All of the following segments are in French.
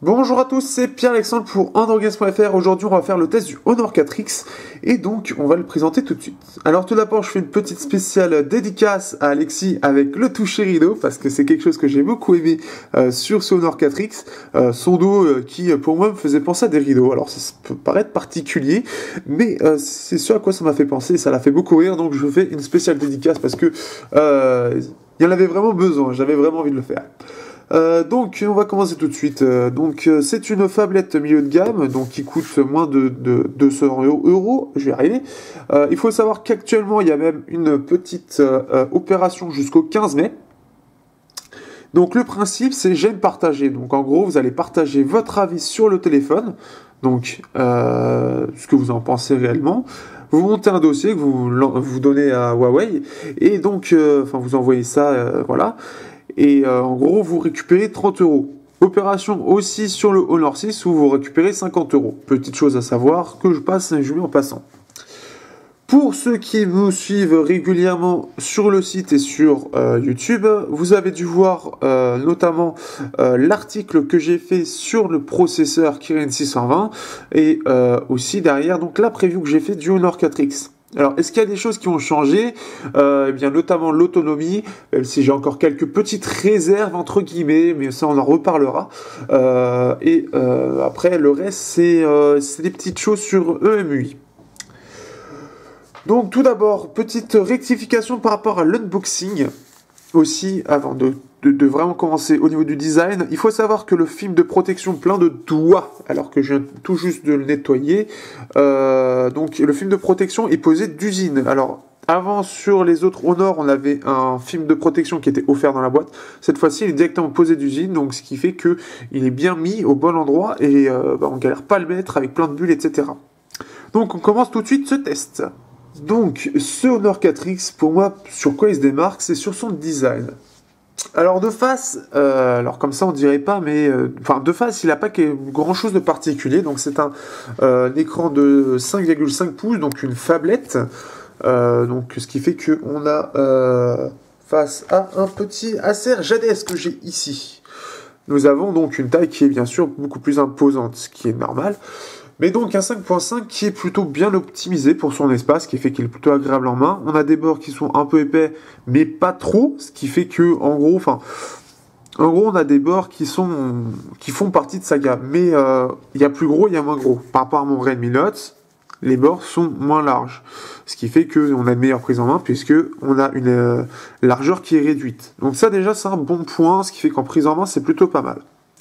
Bonjour à tous, c'est Pierre-Alexandre pour AndroidGames.fr. Aujourd'hui, on va faire le test du Honor 4X et donc on va le présenter tout de suite. Alors tout d'abord, je fais une petite spéciale dédicace à Alexis avec le toucher rideau parce que c'est quelque chose que j'ai beaucoup aimé sur ce Honor 4X. Son dos qui pour moi me faisait penser à des rideaux. Alors ça peut paraître particulier, mais c'est ce à quoi ça m'a fait penser, ça l'a fait beaucoup rire. Donc je fais une spéciale dédicace parce que il y en avait vraiment besoin, j'avais vraiment envie de le faire. Donc on va commencer tout de suite. C'est une phablette milieu de gamme, donc qui coûte moins de 200 euros. Je vais y arriver. Il faut savoir qu'actuellement il y a même une petite opération jusqu'au 15 mai. Donc le principe c'est j'aime partager. Donc en gros vous allez partager votre avis sur le téléphone, donc ce que vous en pensez réellement. Vous montez un dossier que vous donnez à Huawei et donc vous envoyez ça, voilà. Et en gros, vous récupérez 30 euros. Opération aussi sur le Honor 6 où vous récupérez 50 euros. Petite chose à savoir que je mets en passant. Pour ceux qui nous suivent régulièrement sur le site et sur YouTube, vous avez dû voir notamment l'article que j'ai fait sur le processeur Kirin 620 et aussi derrière donc la preview que j'ai fait du Honor 4X. Alors, est-ce qu'il y a des choses qui ont changé? Eh bien, notamment l'autonomie, même si j'ai encore quelques petites réserves, entre guillemets, mais ça, on en reparlera. Après, le reste, c'est des petites choses sur EMUI. Donc, tout d'abord, petite rectification par rapport à l'unboxing. Aussi, avant de vraiment commencer au niveau du design, il faut savoir que le film de protection plein de doigts, alors que je viens tout juste de le nettoyer, donc le film de protection est posé d'usine. Alors avant sur les autres Honor, on avait un film de protection qui était offert dans la boîte. Cette fois-ci, il est directement posé d'usine, donc ce qui fait que il est bien mis au bon endroit et on galère pas à le mettre avec plein de bulles, etc. Donc on commence tout de suite ce test. Donc ce Honor 4X, pour moi, sur quoi il se démarque, c'est sur son design. Alors de face, alors comme ça on dirait pas, mais de face il n'a pas grand chose de particulier. Donc c'est un écran de 5,5 pouces, donc une phablette. Donc ce qui fait que on a face à un petit Acer JDS que j'ai ici. Nous avons donc une taille qui est bien sûr beaucoup plus imposante, ce qui est normal. Mais donc un 5.5 qui est plutôt bien optimisé pour son espace, qui fait qu'il est plutôt agréable en main. On a des bords qui sont un peu épais, mais pas trop, ce qui fait que, en gros, on a des bords qui font partie de sa gamme. Mais il y a plus gros, il y a moins gros. Par rapport à mon Redmi Note, les bords sont moins larges, ce qui fait qu'on a une meilleure prise en main, puisque on a une largeur qui est réduite. Donc ça déjà, c'est un bon point, ce qui fait qu'en prise en main, c'est plutôt pas mal.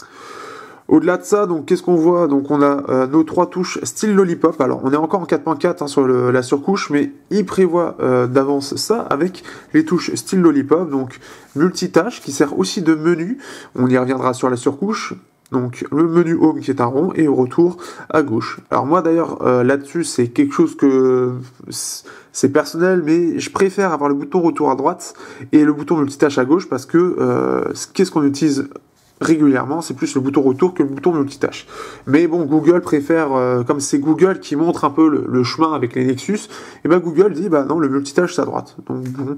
Au-delà de ça, donc qu'est-ce qu'on voit? Donc on a nos 3 touches style Lollipop. Alors on est encore en 4.4 sur la surcouche, mais il prévoit d'avance ça avec les touches style Lollipop. Donc multitâche qui sert aussi de menu. On y reviendra sur la surcouche. Donc le menu Home qui est un rond et au retour à gauche. Alors moi d'ailleurs là-dessus c'est quelque chose que c'est personnel, mais je préfère avoir le bouton retour à droite et le bouton multitâche à gauche parce que qu'est-ce qu'on utilise régulièrement, c'est plus le bouton retour que le bouton multitâche. Mais bon, Google préfère, comme c'est Google qui montre un peu le chemin avec les Nexus, et ben Google dit bah non, le multitâche c'est à droite. Donc bon,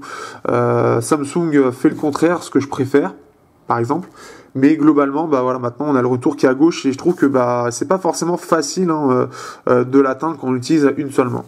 Samsung fait le contraire, ce que je préfère, par exemple. Mais globalement, bah voilà, maintenant on a le retour qui est à gauche et je trouve que bah c'est pas forcément facile de l'atteindre quand on l'utilise à une seule main.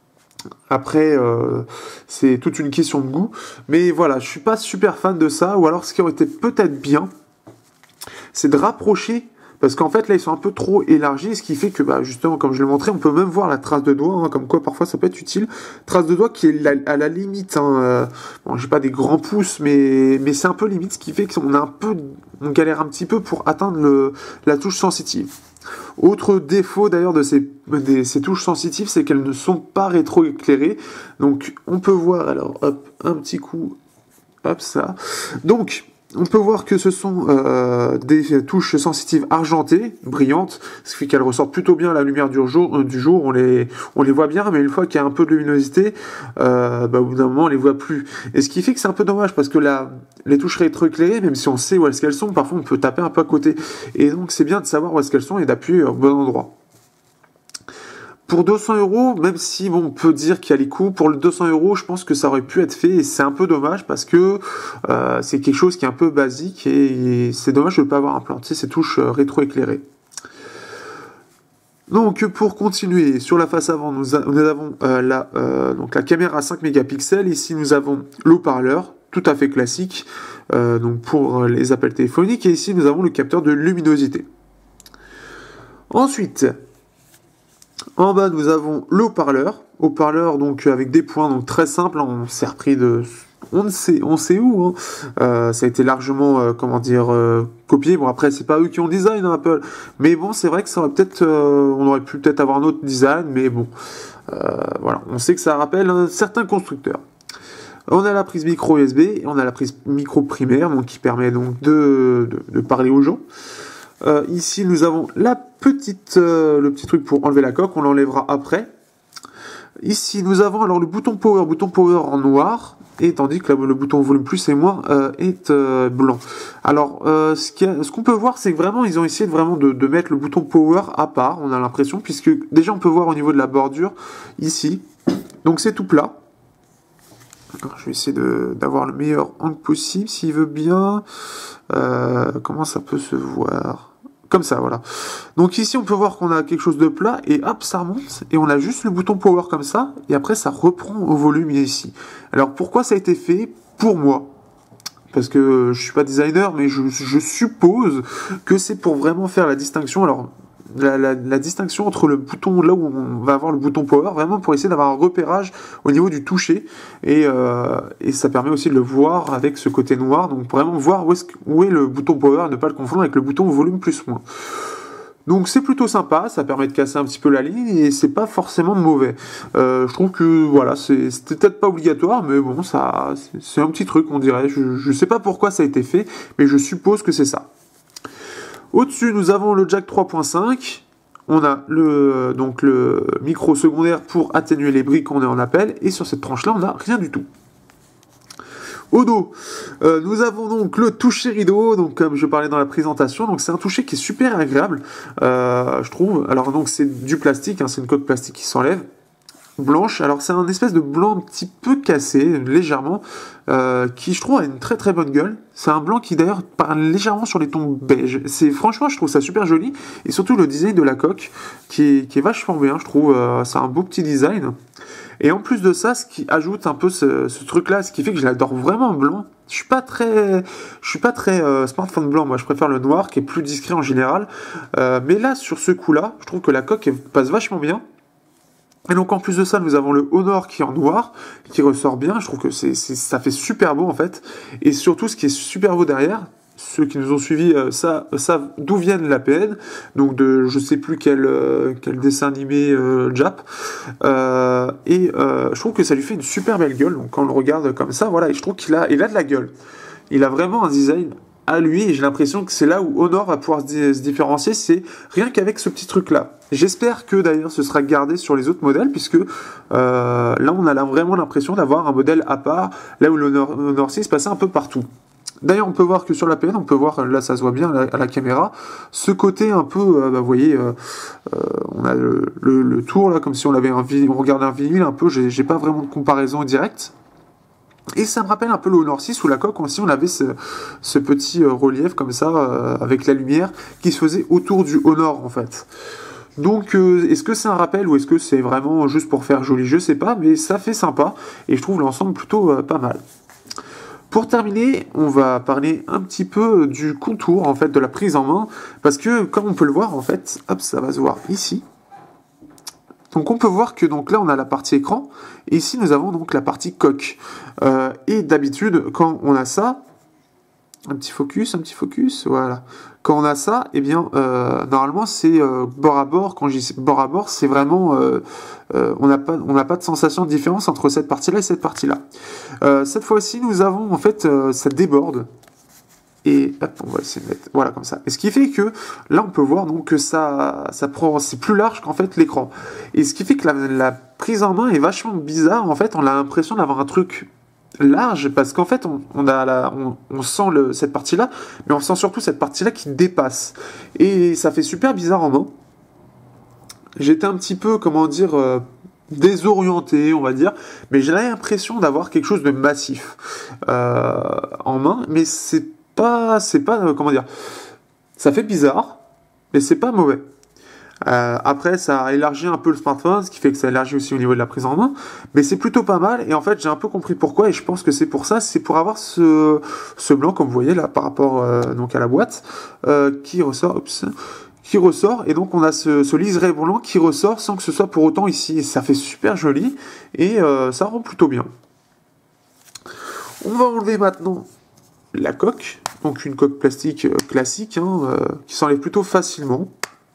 Après, c'est toute une question de goût, mais voilà, je suis pas super fan de ça. Ou alors, ce qui aurait été peut-être bien, c'est de rapprocher, parce qu'en fait là ils sont un peu trop élargis, ce qui fait que bah, justement comme je l'ai montré, on peut même voir la trace de doigt, hein, comme quoi parfois ça peut être utile, trace de doigt qui est à la limite, hein, bon j'ai pas des grands pouces, mais c'est un peu limite, ce qui fait on galère un petit peu pour atteindre la touche sensitive. Autre défaut d'ailleurs de ces touches sensitives, c'est qu'elles ne sont pas rétroéclairées, donc on peut voir, alors hop, un petit coup, hop ça, donc on peut voir que ce sont des touches sensitives argentées, brillantes, ce qui fait qu'elles ressortent plutôt bien à la lumière du jour, on les voit bien, mais une fois qu'il y a un peu de luminosité, au bout d'un moment on les voit plus. Et ce qui fait que c'est un peu dommage, parce que les touches rétroéclairées, même si on sait où est-ce qu'elles sont, parfois on peut taper un peu à côté. Et donc c'est bien de savoir où est-ce qu'elles sont et d'appuyer au bon endroit. Pour 200 euros, même si bon, on peut dire qu'il y a les coûts, pour le 200 euros, je pense que ça aurait pu être fait et c'est un peu dommage parce que c'est quelque chose qui est un peu basique et c'est dommage de ne pas avoir implanté ces touches rétro-éclairées. Donc pour continuer, sur la face avant, nous avons donc la caméra à 5 mégapixels. Ici, nous avons l'haut-parleur, tout à fait classique, donc pour les appels téléphoniques. Et ici, nous avons le capteur de luminosité. Ensuite, en bas, nous avons le haut-parleur donc avec des points donc très simples. On s'est repris de, on sait où. Hein. Ça a été largement, copié. Bon après, c'est pas eux qui ont design hein, Apple, mais bon, c'est vrai que ça aurait peut-être, on aurait pu peut-être avoir un autre design, mais bon, voilà, on sait que ça rappelle certains constructeurs. On a la prise micro USB et on a la prise micro primaire, donc qui permet donc de parler aux gens. Ici, nous avons le petit truc pour enlever la coque, on l'enlèvera après. Ici, nous avons alors le bouton power en noir, et tandis que le bouton volume plus et moins est blanc. Alors, ce qu'on peut voir, c'est que vraiment, ils ont essayé de mettre le bouton power à part, on a l'impression, puisque déjà, on peut voir au niveau de la bordure, ici, donc c'est tout plat. Alors, je vais essayer d'avoir le meilleur angle possible, s'il veut bien. Comment ça peut se voir? Comme ça, voilà. Donc ici, on peut voir qu'on a quelque chose de plat, et hop, ça remonte, et on a juste le bouton power comme ça, et après, ça reprend au volume ici. Alors, pourquoi ça a été fait? Pour moi, parce que je suis pas designer, mais je suppose que c'est pour vraiment faire la distinction. Alors, la distinction entre le bouton, là où on va avoir le bouton power, vraiment pour essayer d'avoir un repérage au niveau du toucher, et ça permet aussi de le voir avec ce côté noir, donc vraiment voir où est le bouton power, et ne pas le confondre avec le bouton volume plus moins. Donc c'est plutôt sympa, ça permet de casser un petit peu la ligne, et c'est pas forcément mauvais. Je trouve que voilà, c'était peut-être pas obligatoire, mais bon, ça, c'est un petit truc, on dirait. Je sais pas pourquoi ça a été fait, mais je suppose que c'est ça. Au-dessus, nous avons le jack 3.5. On a le micro secondaire pour atténuer les bruits quand on est en appel. Et sur cette tranche-là, on n'a rien du tout. Au dos, nous avons donc le toucher rideau, donc comme je parlais dans la présentation, donc c'est un toucher qui est super agréable, je trouve. Alors donc c'est du plastique, hein, c'est une coque plastique qui s'enlève. Blanche, alors c'est un espèce de blanc un petit peu cassé, légèrement, qui je trouve a une très très bonne gueule. C'est un blanc qui d'ailleurs parle légèrement sur les tons beige. Franchement, je trouve ça super joli, et surtout le design de la coque qui est vachement bien, je trouve. C'est un beau petit design. Et en plus de ça, ce qui ajoute un peu ce truc-là, ce qui fait que je l'adore vraiment en blanc. Je suis pas très smartphone blanc. Moi, je préfère le noir qui est plus discret en général. Mais là, sur ce coup-là, je trouve que la coque passe vachement bien. Et donc en plus de ça, nous avons le Honor qui est en noir, qui ressort bien. Je trouve que ça fait super beau en fait. Et surtout, ce qui est super beau derrière, ceux qui nous ont suivis savent d'où viennent l'APN, donc de je sais plus quel dessin animé Jap. Je trouve que ça lui fait une super belle gueule. Donc quand on le regarde comme ça, voilà, et je trouve qu'il a de la gueule. Il a vraiment un design à lui, et j'ai l'impression que c'est là où Honor va pouvoir se différencier, c'est rien qu'avec ce petit truc-là. J'espère que d'ailleurs ce sera gardé sur les autres modèles, puisque là on a vraiment l'impression d'avoir un modèle à part, là où l'Honor 6 passait un peu partout. D'ailleurs on peut voir que sur la PN, on peut voir, là ça se voit bien à la caméra, ce côté un peu, vous voyez, on a le tour là, comme si on regardait un vinyle un peu, j'ai pas vraiment de comparaison directe. Et ça me rappelle un peu le Honor 6 où la coque aussi on avait ce petit relief comme ça avec la lumière qui se faisait autour du Honor en fait. Donc est-ce que c'est un rappel ou est-ce que c'est vraiment juste pour faire joli, je sais pas, mais ça fait sympa et je trouve l'ensemble plutôt pas mal. Pour terminer, on va parler un petit peu du contour en fait de la prise en main, parce que comme on peut le voir en fait, hop, ça va se voir ici. Donc on peut voir que donc là on a la partie écran, et ici nous avons donc la partie coque. Et d'habitude quand on a ça, un petit focus, voilà. Quand on a ça, eh bien normalement c'est bord à bord. Quand je dis bord à bord, c'est vraiment on n'a pas de sensation de différence entre cette partie-là et cette partie-là. Cette fois-ci, nous avons en fait ça déborde. Et hop, on va essayer de mettre, voilà, comme ça. Et ce qui fait que, là, on peut voir donc que c'est plus large qu'en fait l'écran. Et ce qui fait que la prise en main est vachement bizarre. En fait, on a l'impression d'avoir un truc large, parce qu'en fait, on sent cette partie-là, mais on sent surtout cette partie-là qui dépasse. Et ça fait super bizarre en main. j'étais un petit peu, comment dire, désorienté, on va dire, mais j'ai l'impression d'avoir quelque chose de massif en main, mais c'est pas, comment dire, ça fait bizarre, mais c'est pas mauvais. Après, ça a élargi un peu le smartphone, ce qui fait que ça élargit aussi au niveau de la prise en main, mais c'est plutôt pas mal, et en fait, j'ai un peu compris pourquoi, et je pense que c'est pour ça, c'est pour avoir ce blanc, comme vous voyez là, par rapport donc à la boîte, qui ressort, qui ressort, et donc on a ce liseré blanc qui ressort sans que ce soit pour autant ici, et ça fait super joli, et ça rend plutôt bien. On va enlever maintenant la coque, donc une coque plastique classique, hein, qui s'enlève plutôt facilement.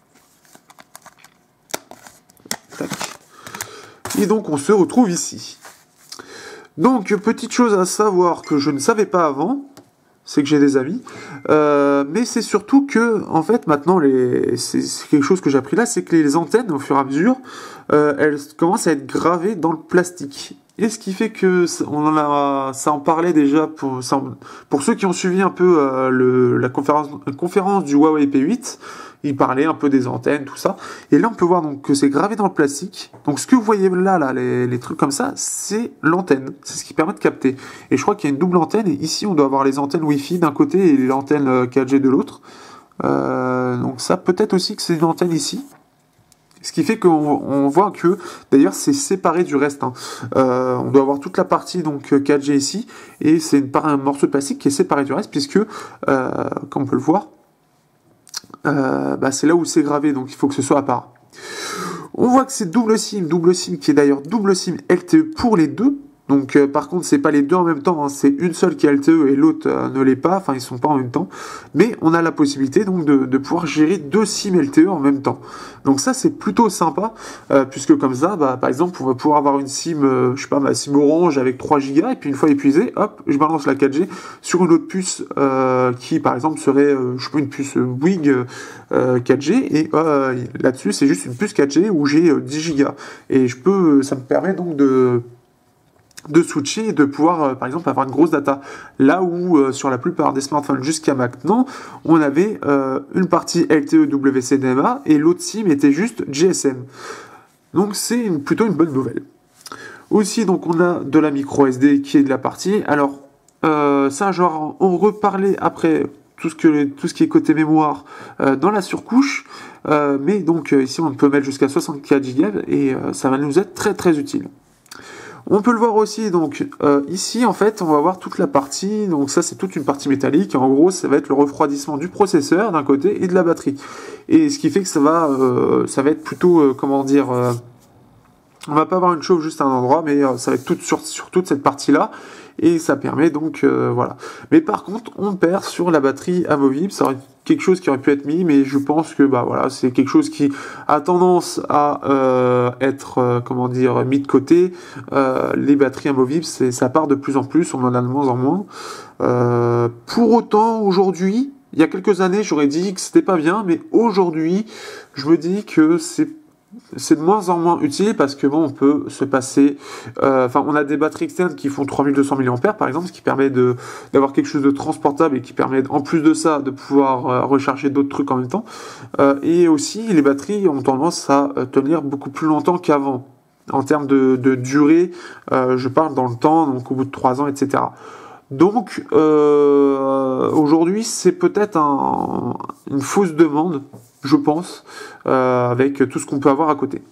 Tac. Et donc on se retrouve ici. Donc petite chose à savoir que je ne savais pas avant, c'est que j'ai des amis, mais c'est surtout que en fait maintenant c'est quelque chose que j'ai appris là, c'est que les antennes au fur et à mesure, elles commencent à être gravées dans le plastique. Et ce qui fait que ça en parlait déjà pour ceux qui ont suivi un peu la conférence du Huawei P8. Il parlait un peu des antennes, tout ça. Et là, on peut voir donc que c'est gravé dans le plastique. Donc, ce que vous voyez là, les trucs comme ça, c'est l'antenne. C'est ce qui permet de capter. Et je crois qu'il y a une double antenne. Et ici, on doit avoir les antennes Wi-Fi d'un côté et l'antenne 4G de l'autre. Donc ça, peut-être aussi que c'est une antenne ici. Ce qui fait qu'on voit que, d'ailleurs, c'est séparé du reste. Hein. On doit avoir toute la partie donc 4G ici. Et c'est un morceau de plastique qui est séparé du reste, puisque, comme on peut le voir, c'est là où c'est gravé, donc il faut que ce soit à part. On voit que c'est double SIM qui est d'ailleurs double SIM LTE pour les deux. Donc par contre c'est pas les deux en même temps, hein, c'est une seule qui est LTE et l'autre ne l'est pas, enfin ils sont pas en même temps. Mais on a la possibilité donc de pouvoir gérer deux SIM LTE en même temps. Donc ça c'est plutôt sympa, puisque comme ça, par exemple on va pouvoir avoir une SIM, je sais pas, ma SIM Orange avec 3 Go, et puis une fois épuisée, hop, je balance la 4G sur une autre puce qui par exemple serait, je sais pas, une puce Bouygues 4G, et là-dessus c'est juste une puce 4G où j'ai 10 Go. Et ça me permet donc de switcher et de pouvoir, par exemple, avoir une grosse data. Là où, sur la plupart des smartphones jusqu'à maintenant, on avait une partie LTE WCDMA et l'autre SIM était juste GSM. Donc c'est plutôt une bonne nouvelle. Aussi, donc on a de la micro SD qui est de la partie. Alors, ça, genre, on reparlait après tout ce qui est côté mémoire dans la surcouche. Mais donc, ici, on peut mettre jusqu'à 64 Go et ça va nous être très très utile. On peut le voir aussi, donc ici en fait on va voir toute la partie, donc ça c'est toute une partie métallique, en gros ça va être le refroidissement du processeur d'un côté et de la batterie. Et ce qui fait que ça va être plutôt, comment dire, on va pas avoir une chauffe juste à un endroit, mais ça va être sur toute cette partie-là, et ça permet donc, voilà. Mais par contre, on perd sur la batterie amovible, ça aurait quelque chose qui aurait pu être mis, mais je pense que, voilà, c'est quelque chose qui a tendance à être, comment dire, mis de côté. Les batteries amovibles, ça part de plus en plus, on en a de moins en moins. Pour autant, aujourd'hui, il y a quelques années, j'aurais dit que c'était pas bien, mais aujourd'hui, je me dis que c'est de moins en moins utile parce que bon, on peut se passer. On a des batteries externes qui font 3200 mAh par exemple, ce qui permet d'avoir quelque chose de transportable et qui permet en plus de ça de pouvoir recharger d'autres trucs en même temps. Et aussi, les batteries ont tendance à tenir beaucoup plus longtemps qu'avant. En termes de durée, je parle dans le temps, donc au bout de 3 ans, etc. Donc aujourd'hui, c'est peut-être une fausse demande, je pense, avec tout ce qu'on peut avoir à côté.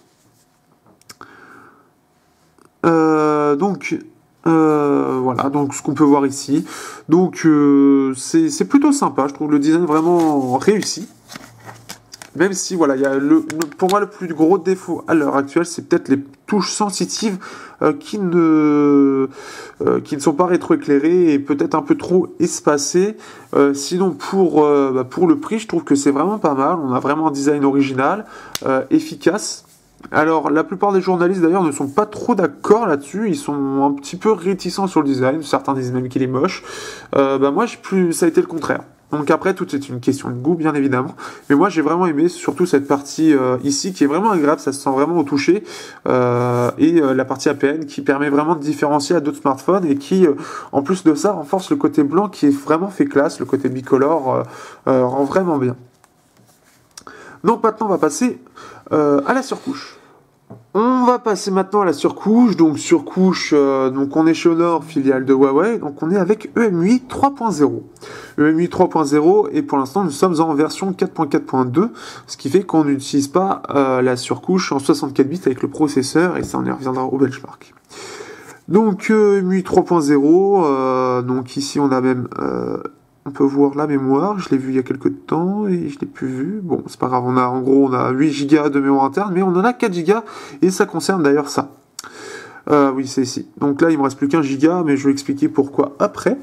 Voilà, donc ce qu'on peut voir ici. Donc c'est plutôt sympa, je trouve le design vraiment réussi. Même si, voilà, il y a pour moi le plus gros défaut à l'heure actuelle, c'est peut-être les touches sensitives qui ne sont pas rétroéclairées et peut-être un peu trop espacées. Sinon, pour le prix, je trouve que c'est vraiment pas mal. On a vraiment un design original, efficace. Alors, la plupart des journalistes, d'ailleurs, ne sont pas trop d'accord là-dessus. Ils sont un petit peu réticents sur le design. Certains disent même qu'il est moche. Moi, ça a été le contraire. Donc après, tout est une question de goût, bien évidemment. Mais moi, j'ai vraiment aimé surtout cette partie ici, qui est vraiment agréable, ça se sent vraiment au toucher. Et la partie APN qui permet vraiment de différencier à d'autres smartphones et qui, en plus de ça, renforce le côté blanc qui est vraiment fait classe. Le côté bicolore rend vraiment bien. Donc maintenant, on va passer à la surcouche. On va passer maintenant à la surcouche. Donc surcouche, donc on est chez Honor, filiale de Huawei. Donc on est avec EMUI 3.0. EMUI 3.0 et pour l'instant nous sommes en version 4.4.2, ce qui fait qu'on n'utilise pas la surcouche en 64 bits avec le processeur et ça on y reviendra au benchmark. Donc EMUI 3.0, donc ici on a même, on peut voir la mémoire, je l'ai vu il y a quelques temps et je l'ai plus vu. Bon, c'est pas grave, en gros on a 8 Go de mémoire interne, mais on en a 4 Go et ça concerne d'ailleurs ça. Oui, c'est ici. Donc là, il me reste plus qu'un giga, mais je vais expliquer pourquoi après.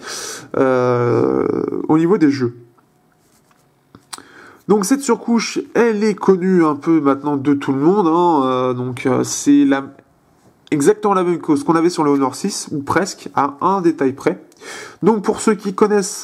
Au niveau des jeux. Donc cette surcouche, elle est connue un peu maintenant de tout le monde. Hein, c'est exactement la même chose qu'on avait sur le Honor 6, ou presque, à un détail près. Donc pour ceux qui connaissent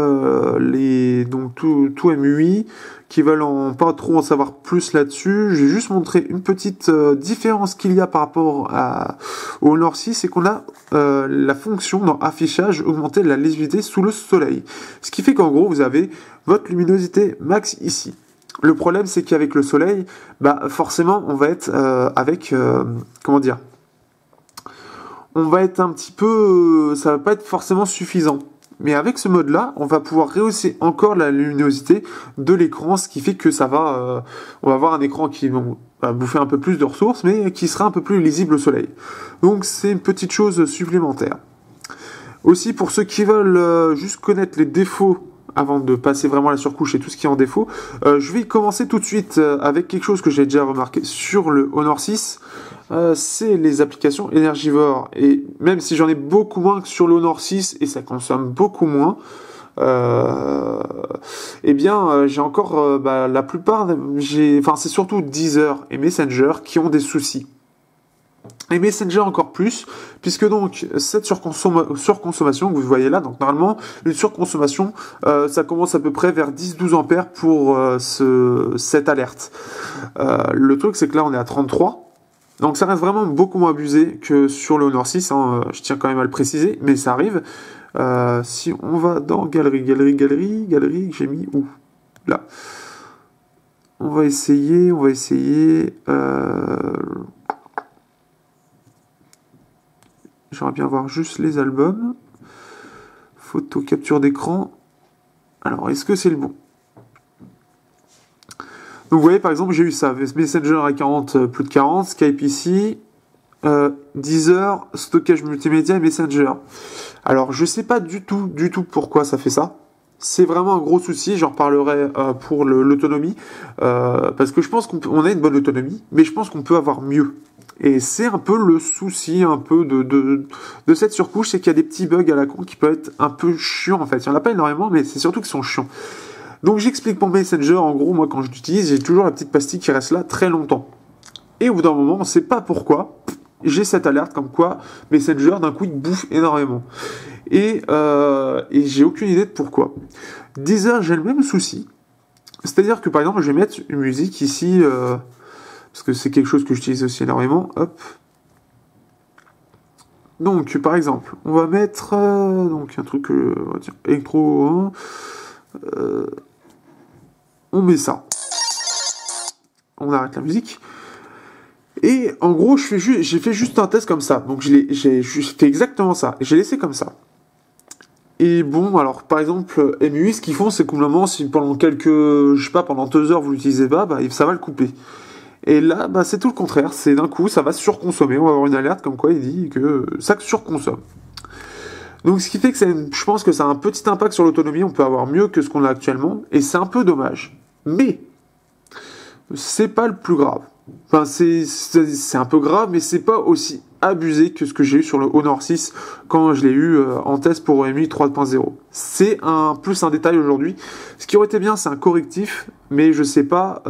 tout MUI, qui veulent pas trop en savoir plus là-dessus, je vais juste montrer une petite différence qu'il y a par rapport au Honor 6, c'est qu'on a la fonction dans affichage augmenter la lisibilité sous le soleil. Ce qui fait qu'en gros vous avez votre luminosité max ici. Le problème c'est qu'avec le soleil, forcément on va être on va être un petit peu, ça va pas être forcément suffisant. Mais avec ce mode-là, on va pouvoir rehausser encore la luminosité de l'écran, ce qui fait que ça va, on va avoir un écran qui va bouffer un peu plus de ressources, mais qui sera un peu plus lisible au soleil. Donc c'est une petite chose supplémentaire. Aussi pour ceux qui veulent juste connaître les défauts avant de passer vraiment à la surcouche et tout ce qui est en défaut, je vais commencer tout de suite avec quelque chose que j'ai déjà remarqué sur le Honor 6. C'est les applications énergivores. Et même si j'en ai beaucoup moins que sur le Honor 6 et ça consomme beaucoup moins, j'ai encore la plupart, c'est surtout Deezer et Messenger qui ont des soucis. Et Messenger encore plus, puisque donc cette surconsommation que vous voyez là, donc normalement une surconsommation, ça commence à peu près vers 10-12 ampères pour cette alerte. Le truc c'est que là on est à 33. Donc ça reste vraiment beaucoup moins abusé que sur le Honor 6, hein, je tiens quand même à le préciser, mais ça arrive. Si on va dans galerie, j'ai mis où? Là. On va essayer. J'aimerais bien voir juste les albums. Photo, capture d'écran. Alors, est-ce que c'est le bon? Donc vous voyez par exemple j'ai eu ça, Messenger à 40, plus de 40, Skype ici, Deezer, stockage multimédia et Messenger. Alors je sais pas du tout pourquoi ça fait ça. C'est vraiment un gros souci, j'en reparlerai pour l'autonomie, parce que je pense qu'on a une bonne autonomie, mais je pense qu'on peut avoir mieux. Et c'est un peu le souci un peu de cette surcouche, c'est qu'il y a des petits bugs à la con qui peuvent être un peu chiants en fait. Il n'y en a pas énormément, mais c'est surtout qu'ils sont chiants. Donc j'explique mon Messenger, en gros, moi quand je l'utilise, j'ai toujours la petite pastille qui reste là très longtemps. Et au bout d'un moment, on ne sait pas pourquoi, j'ai cette alerte comme quoi Messenger, d'un coup, il bouffe énormément. Et j'ai aucune idée de pourquoi. Deezer, j'ai le même souci. C'est-à-dire que par exemple, je vais mettre une musique ici, parce que c'est quelque chose que j'utilise aussi énormément. Hop. Donc par exemple, on va mettre donc un truc électro. On met ça. On arrête la musique. Et en gros, j'ai fait juste un test comme ça. Donc j'ai fait exactement ça. J'ai laissé comme ça. Et bon, alors par exemple, MUI, ce qu'ils font, c'est que si pendant pendant 2 heures vous l'utilisez pas, ça va le couper. Et là, c'est tout le contraire. C'est d'un coup, ça va surconsommer. On va avoir une alerte comme quoi il dit que ça surconsomme. Donc ce qui fait que je pense que ça a un petit impact sur l'autonomie, on peut avoir mieux que ce qu'on a actuellement, et c'est un peu dommage. Mais, c'est pas le plus grave. Enfin, c'est un peu grave, mais c'est pas aussi abusé que ce que j'ai eu sur le Honor 6 quand je l'ai eu en test pour EMUI 3.0. C'est un détail aujourd'hui. Ce qui aurait été bien, c'est un correctif, mais je sais pas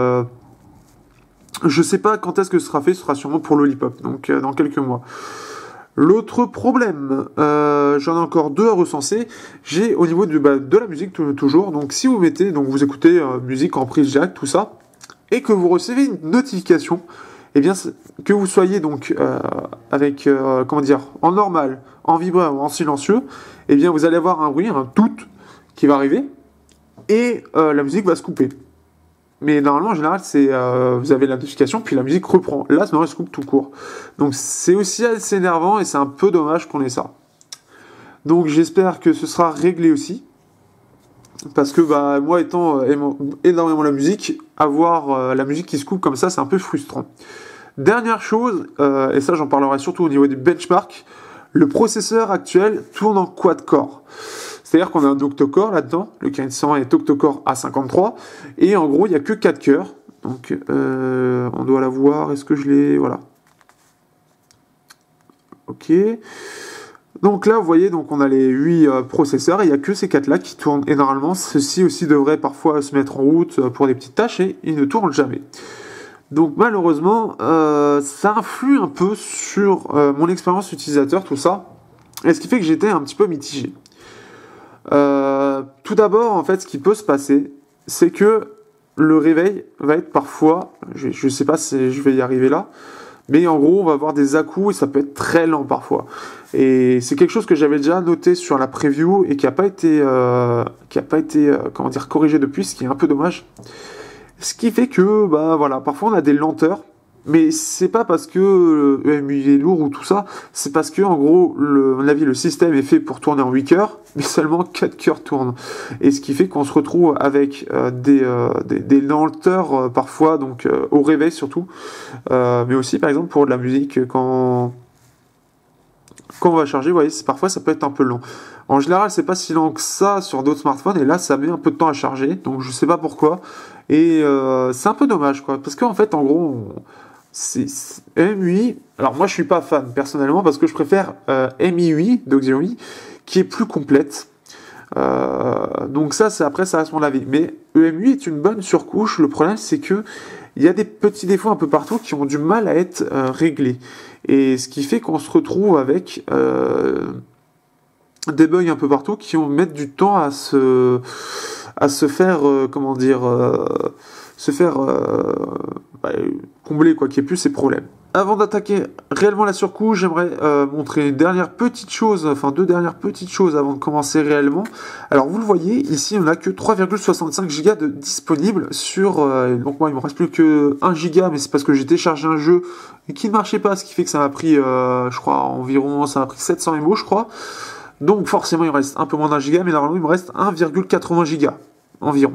quand est-ce que ce sera fait, ce sera sûrement pour Lollipop, donc dans quelques mois. L'autre problème, j'en ai encore 2 à recenser. J'ai au niveau de la musique toujours. Donc si vous mettez, donc vous écoutez musique en prise jack, tout ça, et que vous recevez une notification, eh bien que vous soyez donc avec en normal, en vibreur ou en silencieux, eh bien vous allez avoir un bruit, un tout qui va arriver, et la musique va se couper. Mais normalement, en général, c'est vous avez la notification, puis la musique reprend. Là, c'est elle se coupe tout court. Donc c'est aussi assez énervant et c'est un peu dommage qu'on ait ça. Donc j'espère que ce sera réglé aussi. Parce que bah, moi, étant énormément la musique, avoir la musique qui se coupe comme ça, c'est un peu frustrant. Dernière chose, et ça j'en parlerai surtout au niveau du benchmark, le processeur actuel tourne en quad-core. C'est-à-dire qu'on a un octa-core là-dedans, le Kirin 100 est octa-core A53, et en gros il n'y a que 4 cœurs. Donc on doit la voir, est-ce que je l'ai... Voilà. Ok. Donc là vous voyez, donc on a les 8 processeurs, et il n'y a que ces 4 là qui tournent, et normalement ceux-ci aussi devraient parfois se mettre en route pour des petites tâches, et ils ne tournent jamais. Donc malheureusement, ça influe un peu sur mon expérience utilisateur, tout ça, et ce qui fait que j'étais un petit peu mitigé. Tout d'abord, en fait, ce qui peut se passer, c'est que le réveil va être parfois, je ne sais pas si je vais y arriver là, mais en gros, on va avoir des à-coups et ça peut être très lent parfois. Et c'est quelque chose que j'avais déjà noté sur la preview et qui n'a pas été, comment dire, corrigé depuis, ce qui est un peu dommage. Ce qui fait que, bah voilà, parfois on a des lenteurs, mais c'est pas parce que le EMUI est lourd ou tout ça, c'est parce que, en gros, à mon avis, le système est fait pour tourner en 8 cœurs, mais seulement 4 cœurs tournent. Et ce qui fait qu'on se retrouve avec des lenteurs parfois, donc au réveil surtout, mais aussi par exemple pour de la musique quand on va charger, vous voyez, parfois ça peut être un peu lent. En général, c'est pas si lent que ça sur d'autres smartphones, et là, ça met un peu de temps à charger, donc je sais pas pourquoi. Et c'est un peu dommage, quoi, parce qu'en fait, en gros, MUI. Alors moi, je suis pas fan personnellement parce que je préfère MIUI de Xiaomi, qui est plus complète. Donc ça, après, ça reste mon avis. Mais EMUI est une bonne surcouche. Le problème, c'est que il y a des petits défauts un peu partout qui ont du mal à être réglés. Et ce qui fait qu'on se retrouve avec des bugs un peu partout qui vont mettre du temps à se faire, comment dire, se faire combler, quoi, qu'il n'y ait plus ces problèmes. Avant d'attaquer réellement la surcouche, j'aimerais montrer une dernière petite chose, enfin deux dernières petites choses avant de commencer réellement. Alors vous le voyez, ici on n'a que 3,65 Go de disponible sur... donc moi il me reste plus que 1 Go, mais c'est parce que j'ai téléchargé un jeu qui ne marchait pas, ce qui fait que ça m'a pris, je crois, environ, ça m'a pris 700 MO, je crois. Donc forcément il me reste un peu moins d'un giga, mais normalement il me reste 1,80 Go environ.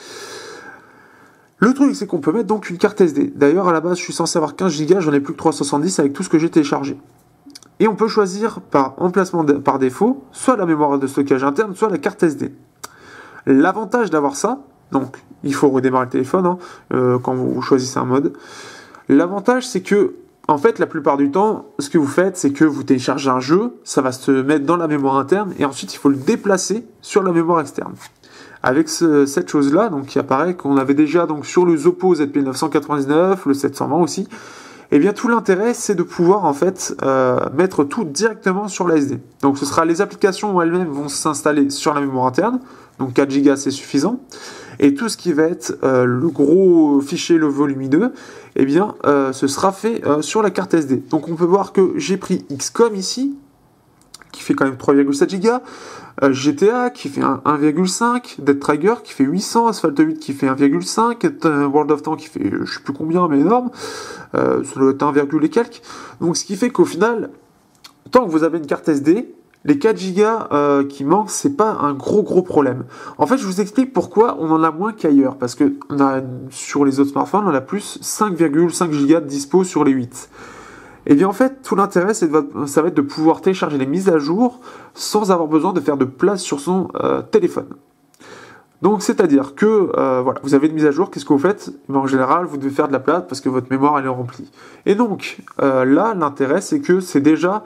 Le truc, c'est qu'on peut mettre donc une carte SD. D'ailleurs, à la base, je suis censé avoir 15 Go, j'en ai plus que 370 avec tout ce que j'ai téléchargé. Et on peut choisir par emplacement par défaut, soit la mémoire de stockage interne, soit la carte SD. L'avantage d'avoir ça, donc il faut redémarrer le téléphone quand vous choisissez un mode. L'avantage, c'est que, en fait, la plupart du temps, ce que vous faites, c'est que vous téléchargez un jeu, ça va se mettre dans la mémoire interne, et ensuite il faut le déplacer sur la mémoire externe. Avec cette chose-là, donc qui apparaît qu'on avait déjà donc sur le Oppo ZP999, le 720 aussi, et bien tout l'intérêt c'est de pouvoir en fait mettre tout directement sur la SD. Donc ce sera les applications elles-mêmes vont s'installer sur la mémoire interne, donc 4 Go c'est suffisant, et tout ce qui va être le gros fichier, le volumineux, et bien ce sera fait sur la carte SD. Donc on peut voir que j'ai pris XCOM ici, qui fait quand même 3,7 Go, GTA qui fait 1,5, Dead Trigger qui fait 800, Asphalt 8 qui fait 1,5, World of Tanks qui fait je sais plus combien mais énorme, ça doit être 1, et quelques. Donc ce qui fait qu'au final, tant que vous avez une carte SD, les 4 Go qui manquent, c'est pas un gros problème. En fait, je vous explique pourquoi on en a moins qu'ailleurs, parce que sur les autres smartphones, on a plus 5,5 Go de dispo sur les 8. Et bien en fait, tout l'intérêt, ça va être de pouvoir télécharger les mises à jour sans avoir besoin de faire de place sur son téléphone. Donc c'est-à-dire que, voilà, vous avez une mise à jour, qu'est-ce que vous faites? En général, vous devez faire de la place parce que votre mémoire, elle est remplie. Et donc, là, l'intérêt, c'est que c'est déjà...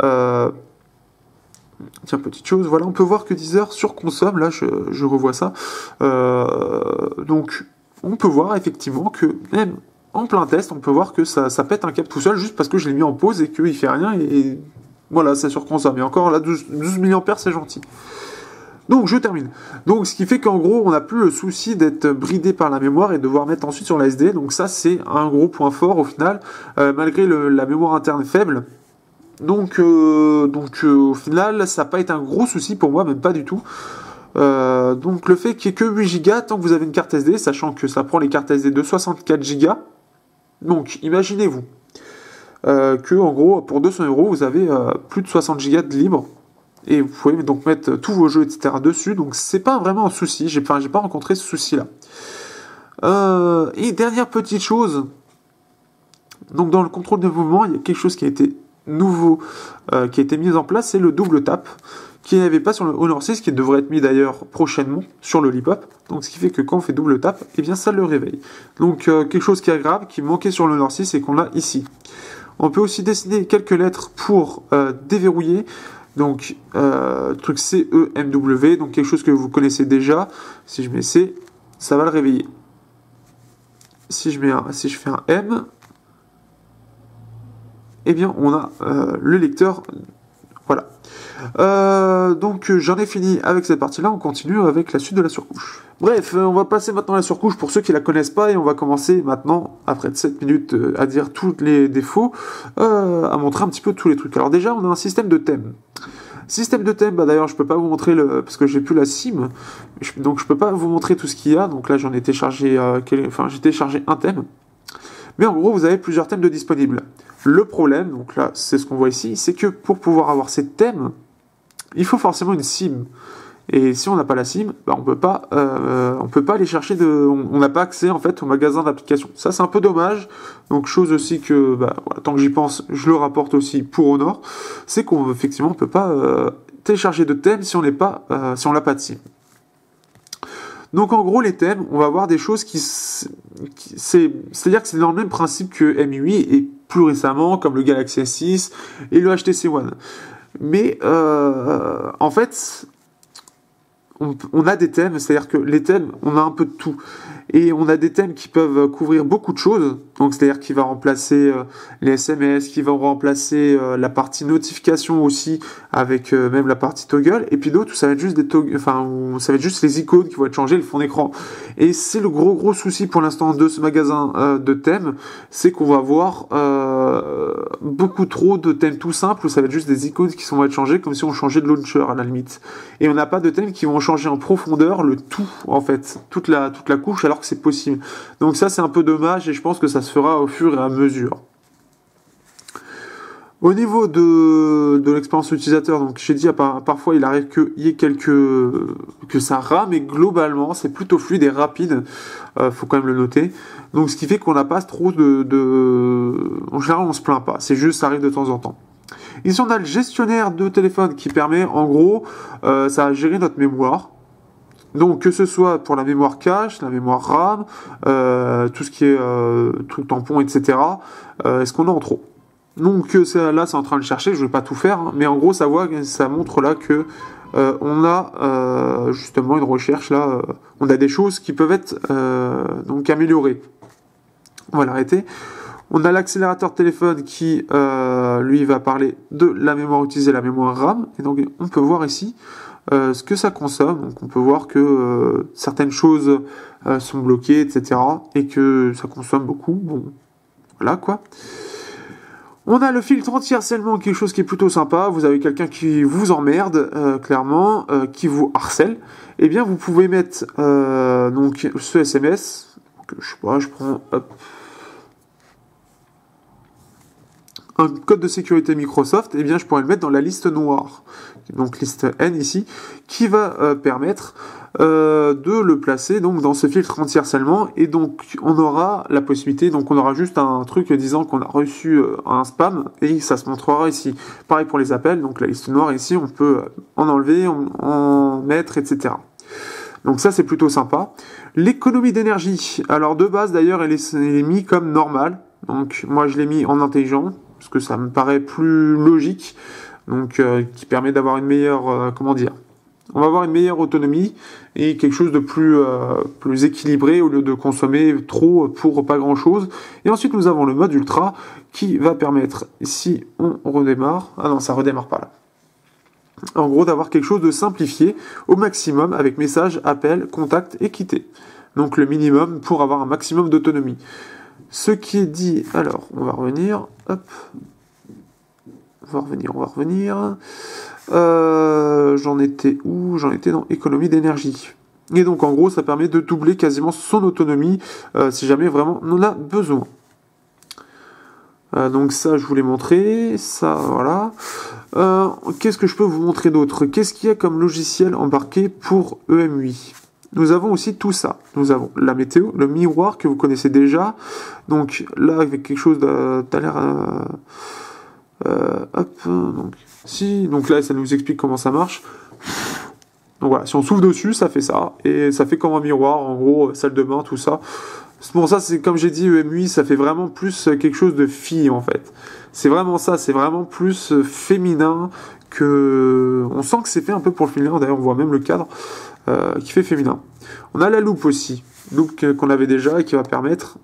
Tiens, petite chose, voilà, on peut voir que Deezer surconsomme, là, je revois ça. Donc, on peut voir effectivement que même... En plein test, on peut voir que ça pète un câble tout seul juste parce que je l'ai mis en pause et qu'il fait rien et voilà, ça surconsomme. Et encore là, 12 mAh, c'est gentil. Donc je termine. Donc ce qui fait qu'en gros, on n'a plus le souci d'être bridé par la mémoire et de devoir mettre ensuite sur la SD. Donc ça, c'est un gros point fort au final, malgré la mémoire interne faible. Donc au final, ça n'a pas été un gros souci pour moi, même pas du tout. Donc le fait qu'il n'y ait que 8 Go tant que vous avez une carte SD, sachant que ça prend les cartes SD de 64 Go. Donc imaginez-vous que en gros pour 200 € vous avez plus de 60 Go de libre. Et vous pouvez donc mettre tous vos jeux, etc. dessus. Donc c'est pas vraiment un souci. J'ai pas rencontré ce souci-là. Et dernière petite chose. Donc dans le contrôle de mouvement, il y a quelque chose qui a été nouveau, qui a été mis en place, c'est le double tap, qui n'avait pas sur le Honor 6, qui devrait être mis d'ailleurs prochainement sur le Lollipop. Donc ce qui fait que quand on fait double tap, eh bien ça le réveille. Donc quelque chose qui est agréable, qui manquait sur le Honor 6 et qu'on l'a ici. On peut aussi dessiner quelques lettres pour déverrouiller. Donc, truc CEMW, donc quelque chose que vous connaissez déjà. Si je mets C, ça va le réveiller. Si je fais un M, eh bien, on a le lecteur. Voilà. Donc, j'en ai fini avec cette partie-là. On continue avec la suite de la surcouche. Bref, on va passer maintenant à la surcouche pour ceux qui la connaissent pas. Et on va commencer maintenant, après 7 minutes, à dire tous les défauts, à montrer un petit peu tous les trucs. Alors déjà, on a un système de thème. Système de thème, bah d'ailleurs je peux pas vous montrer parce que j'ai plus la SIM, donc je peux pas vous montrer tout ce qu'il y a. Donc là j'en ai téléchargé, j'ai téléchargé un thème. Mais en gros vous avez plusieurs thèmes de disponibles. Le problème, donc là c'est ce qu'on voit ici, c'est que pour pouvoir avoir ces thèmes, il faut forcément une SIM. Et si on n'a pas la SIM, bah on peut pas aller chercher on n'a pas accès en fait au magasin d'applications. Ça c'est un peu dommage. Donc chose aussi que voilà, tant que j'y pense, je le rapporte aussi pour Honor, c'est qu'on effectivement on peut pas télécharger de thèmes si on n'a pas de SIM. Donc en gros les thèmes, on va avoir des choses c'est-à-dire que c'est dans le même principe que MIUI et plus récemment comme le Galaxy S6 et le HTC One. Mais en fait on a des thèmes, c'est-à-dire que les thèmes, on a un peu de tout. Et on a des thèmes qui peuvent couvrir beaucoup de choses. Donc, c'est-à-dire qu'il va remplacer les SMS, qui vont remplacer la partie notification aussi, avec même la partie toggle. Et puis d'autres, ça va être juste ça va être juste les icônes qui vont être changées, le fond d'écran. Et c'est le gros souci pour l'instant de ce magasin de thèmes, c'est qu'on va avoir beaucoup trop de thèmes tout simples où ça va être juste des icônes qui vont être changées comme si on changeait de launcher à la limite. Et on n'a pas de thèmes qui vont changer en profondeur le tout, en fait, toute la couche, alors que c'est possible. Donc ça, c'est un peu dommage et je pense que ça se fera au fur et à mesure. Au niveau de l'expérience utilisateur, donc j'ai dit parfois il arrive qu'il y ait que ça rame, mais globalement c'est plutôt fluide et rapide, faut quand même le noter. Donc ce qui fait qu'on n'a pas trop en général on se plaint pas, c'est juste ça arrive de temps en temps. Ici on a le gestionnaire de téléphone qui permet en gros ça va gérer notre mémoire. Donc que ce soit pour la mémoire cache, la mémoire RAM, tout ce qui est tout tampon, etc. Est-ce qu'on a en trop? Donc là c'est en train de chercher, je ne vais pas tout faire, hein, mais en gros ça montre là que on a justement une recherche là, on a des choses qui peuvent être donc améliorées. On va l'arrêter. On a l'accélérateur de téléphone qui lui va parler de la mémoire utilisée, la mémoire RAM, et donc on peut voir ici ce que ça consomme. Donc on peut voir que certaines choses sont bloquées, etc. et que ça consomme beaucoup. Bon, voilà quoi. On a le filtre anti-harcèlement, quelque chose qui est plutôt sympa. Vous avez quelqu'un qui vous emmerde, clairement, qui vous harcèle. Eh bien, vous pouvez mettre donc ce SMS. Donc, je sais pas, je prends un code de sécurité Microsoft. Eh bien, je pourrais le mettre dans la liste noire. Donc liste N ici, qui va permettre de le placer donc dans ce filtre anti-harcèlement, et donc on aura la possibilité, donc on aura juste un truc disant qu'on a reçu un spam et ça se montrera ici. Pareil pour les appels, donc la liste noire ici, on peut en enlever, en mettre, etc. Donc ça c'est plutôt sympa. L'économie d'énergie, alors de base d'ailleurs elle est mise comme normale, donc moi je l'ai mis en intelligent parce que ça me paraît plus logique. Donc qui permet d'avoir une meilleure, on va avoir une meilleure autonomie et quelque chose de plus équilibré au lieu de consommer trop pour pas grand chose. Et ensuite nous avons le mode ultra qui va permettre, si on redémarre, ah non ça redémarre pas là, en gros d'avoir quelque chose de simplifié au maximum avec message, appel, contact et quitter. Donc le minimum pour avoir un maximum d'autonomie. Ce qui est dit, alors on va revenir, hop. On va revenir. J'en étais où? J'en étais dans économie d'énergie. Et donc en gros, ça permet de doubler quasiment son autonomie si jamais vraiment on en a besoin. Donc ça, je vous l'ai montré. Ça, voilà. Qu'est-ce que je peux vous montrer d'autre? Qu'est-ce qu'il y a comme logiciel embarqué pour EMUI? Nous avons aussi tout ça. Nous avons la météo, le miroir que vous connaissez déjà. Donc là, avec quelque chose de... T'as l'air... donc là, ça nous explique comment ça marche. Donc voilà, si on souffle dessus, ça fait ça. Et ça fait comme un miroir, en gros, salle de bain, tout ça. Bon, ça, c'est comme j'ai dit, EMUI, ça fait vraiment plus quelque chose de fille, en fait. C'est vraiment ça, c'est vraiment plus féminin que... On sent que c'est fait un peu pour le féminin, d'ailleurs, on voit même le cadre qui fait féminin. On a la loupe aussi, loupe qu'on avait déjà et qui va permettre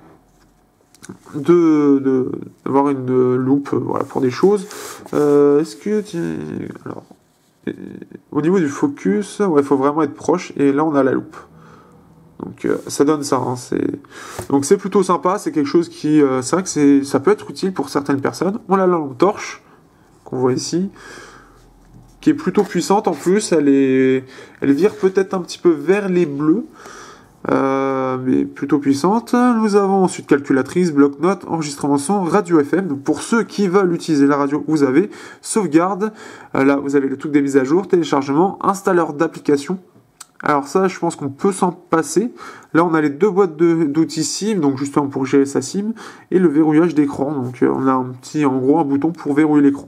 d'avoir une loupe voilà, pour des choses. Est-ce que... Alors, au niveau du focus, ouais, il faut vraiment être proche, et là, on a la loupe. Donc ça donne ça, hein, donc c'est plutôt sympa, c'est quelque chose qui, c'est vrai que ça peut être utile pour certaines personnes. On a la lampe torche, qu'on voit ici, qui est plutôt puissante en plus, elle vire peut-être un petit peu vers les bleus, mais plutôt puissante. Nous avons ensuite calculatrice, bloc-notes, enregistrement son, radio FM. Donc pour ceux qui veulent utiliser la radio, vous avez sauvegarde, là vous avez le truc des mises à jour, téléchargement, installeur d'applications. Alors ça, je pense qu'on peut s'en passer. Là, on a les deux boîtes d'outils SIM, donc justement pour gérer sa SIM, et le verrouillage d'écran. Donc on a en gros, un bouton pour verrouiller l'écran.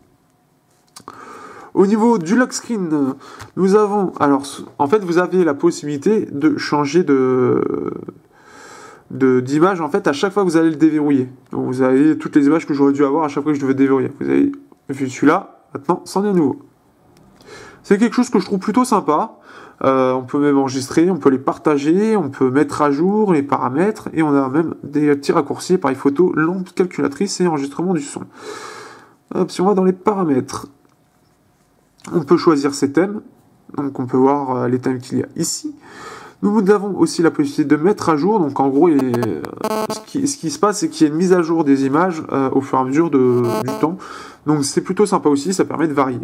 Au niveau du lock screen, nous avons... Alors, en fait, vous avez la possibilité de changer d'image, en fait, à chaque fois que vous allez le déverrouiller. Donc vous avez toutes les images que j'aurais dû avoir à chaque fois que je devais déverrouiller. Vous avez vu celui-là, maintenant, c'en est un nouveau. C'est quelque chose que je trouve plutôt sympa. On peut même enregistrer, on peut les partager, on peut mettre à jour les paramètres, et on a même des petits raccourcis, appareil photo, lampe calculatrice et enregistrement du son. Hop, si on va dans les paramètres, on peut choisir ses thèmes, donc on peut voir les thèmes qu'il y a ici. Nous avons aussi la possibilité de mettre à jour, donc en gros, ce qui se passe, c'est qu'il y a une mise à jour des images au fur et à mesure du temps. Donc c'est plutôt sympa aussi, ça permet de varier.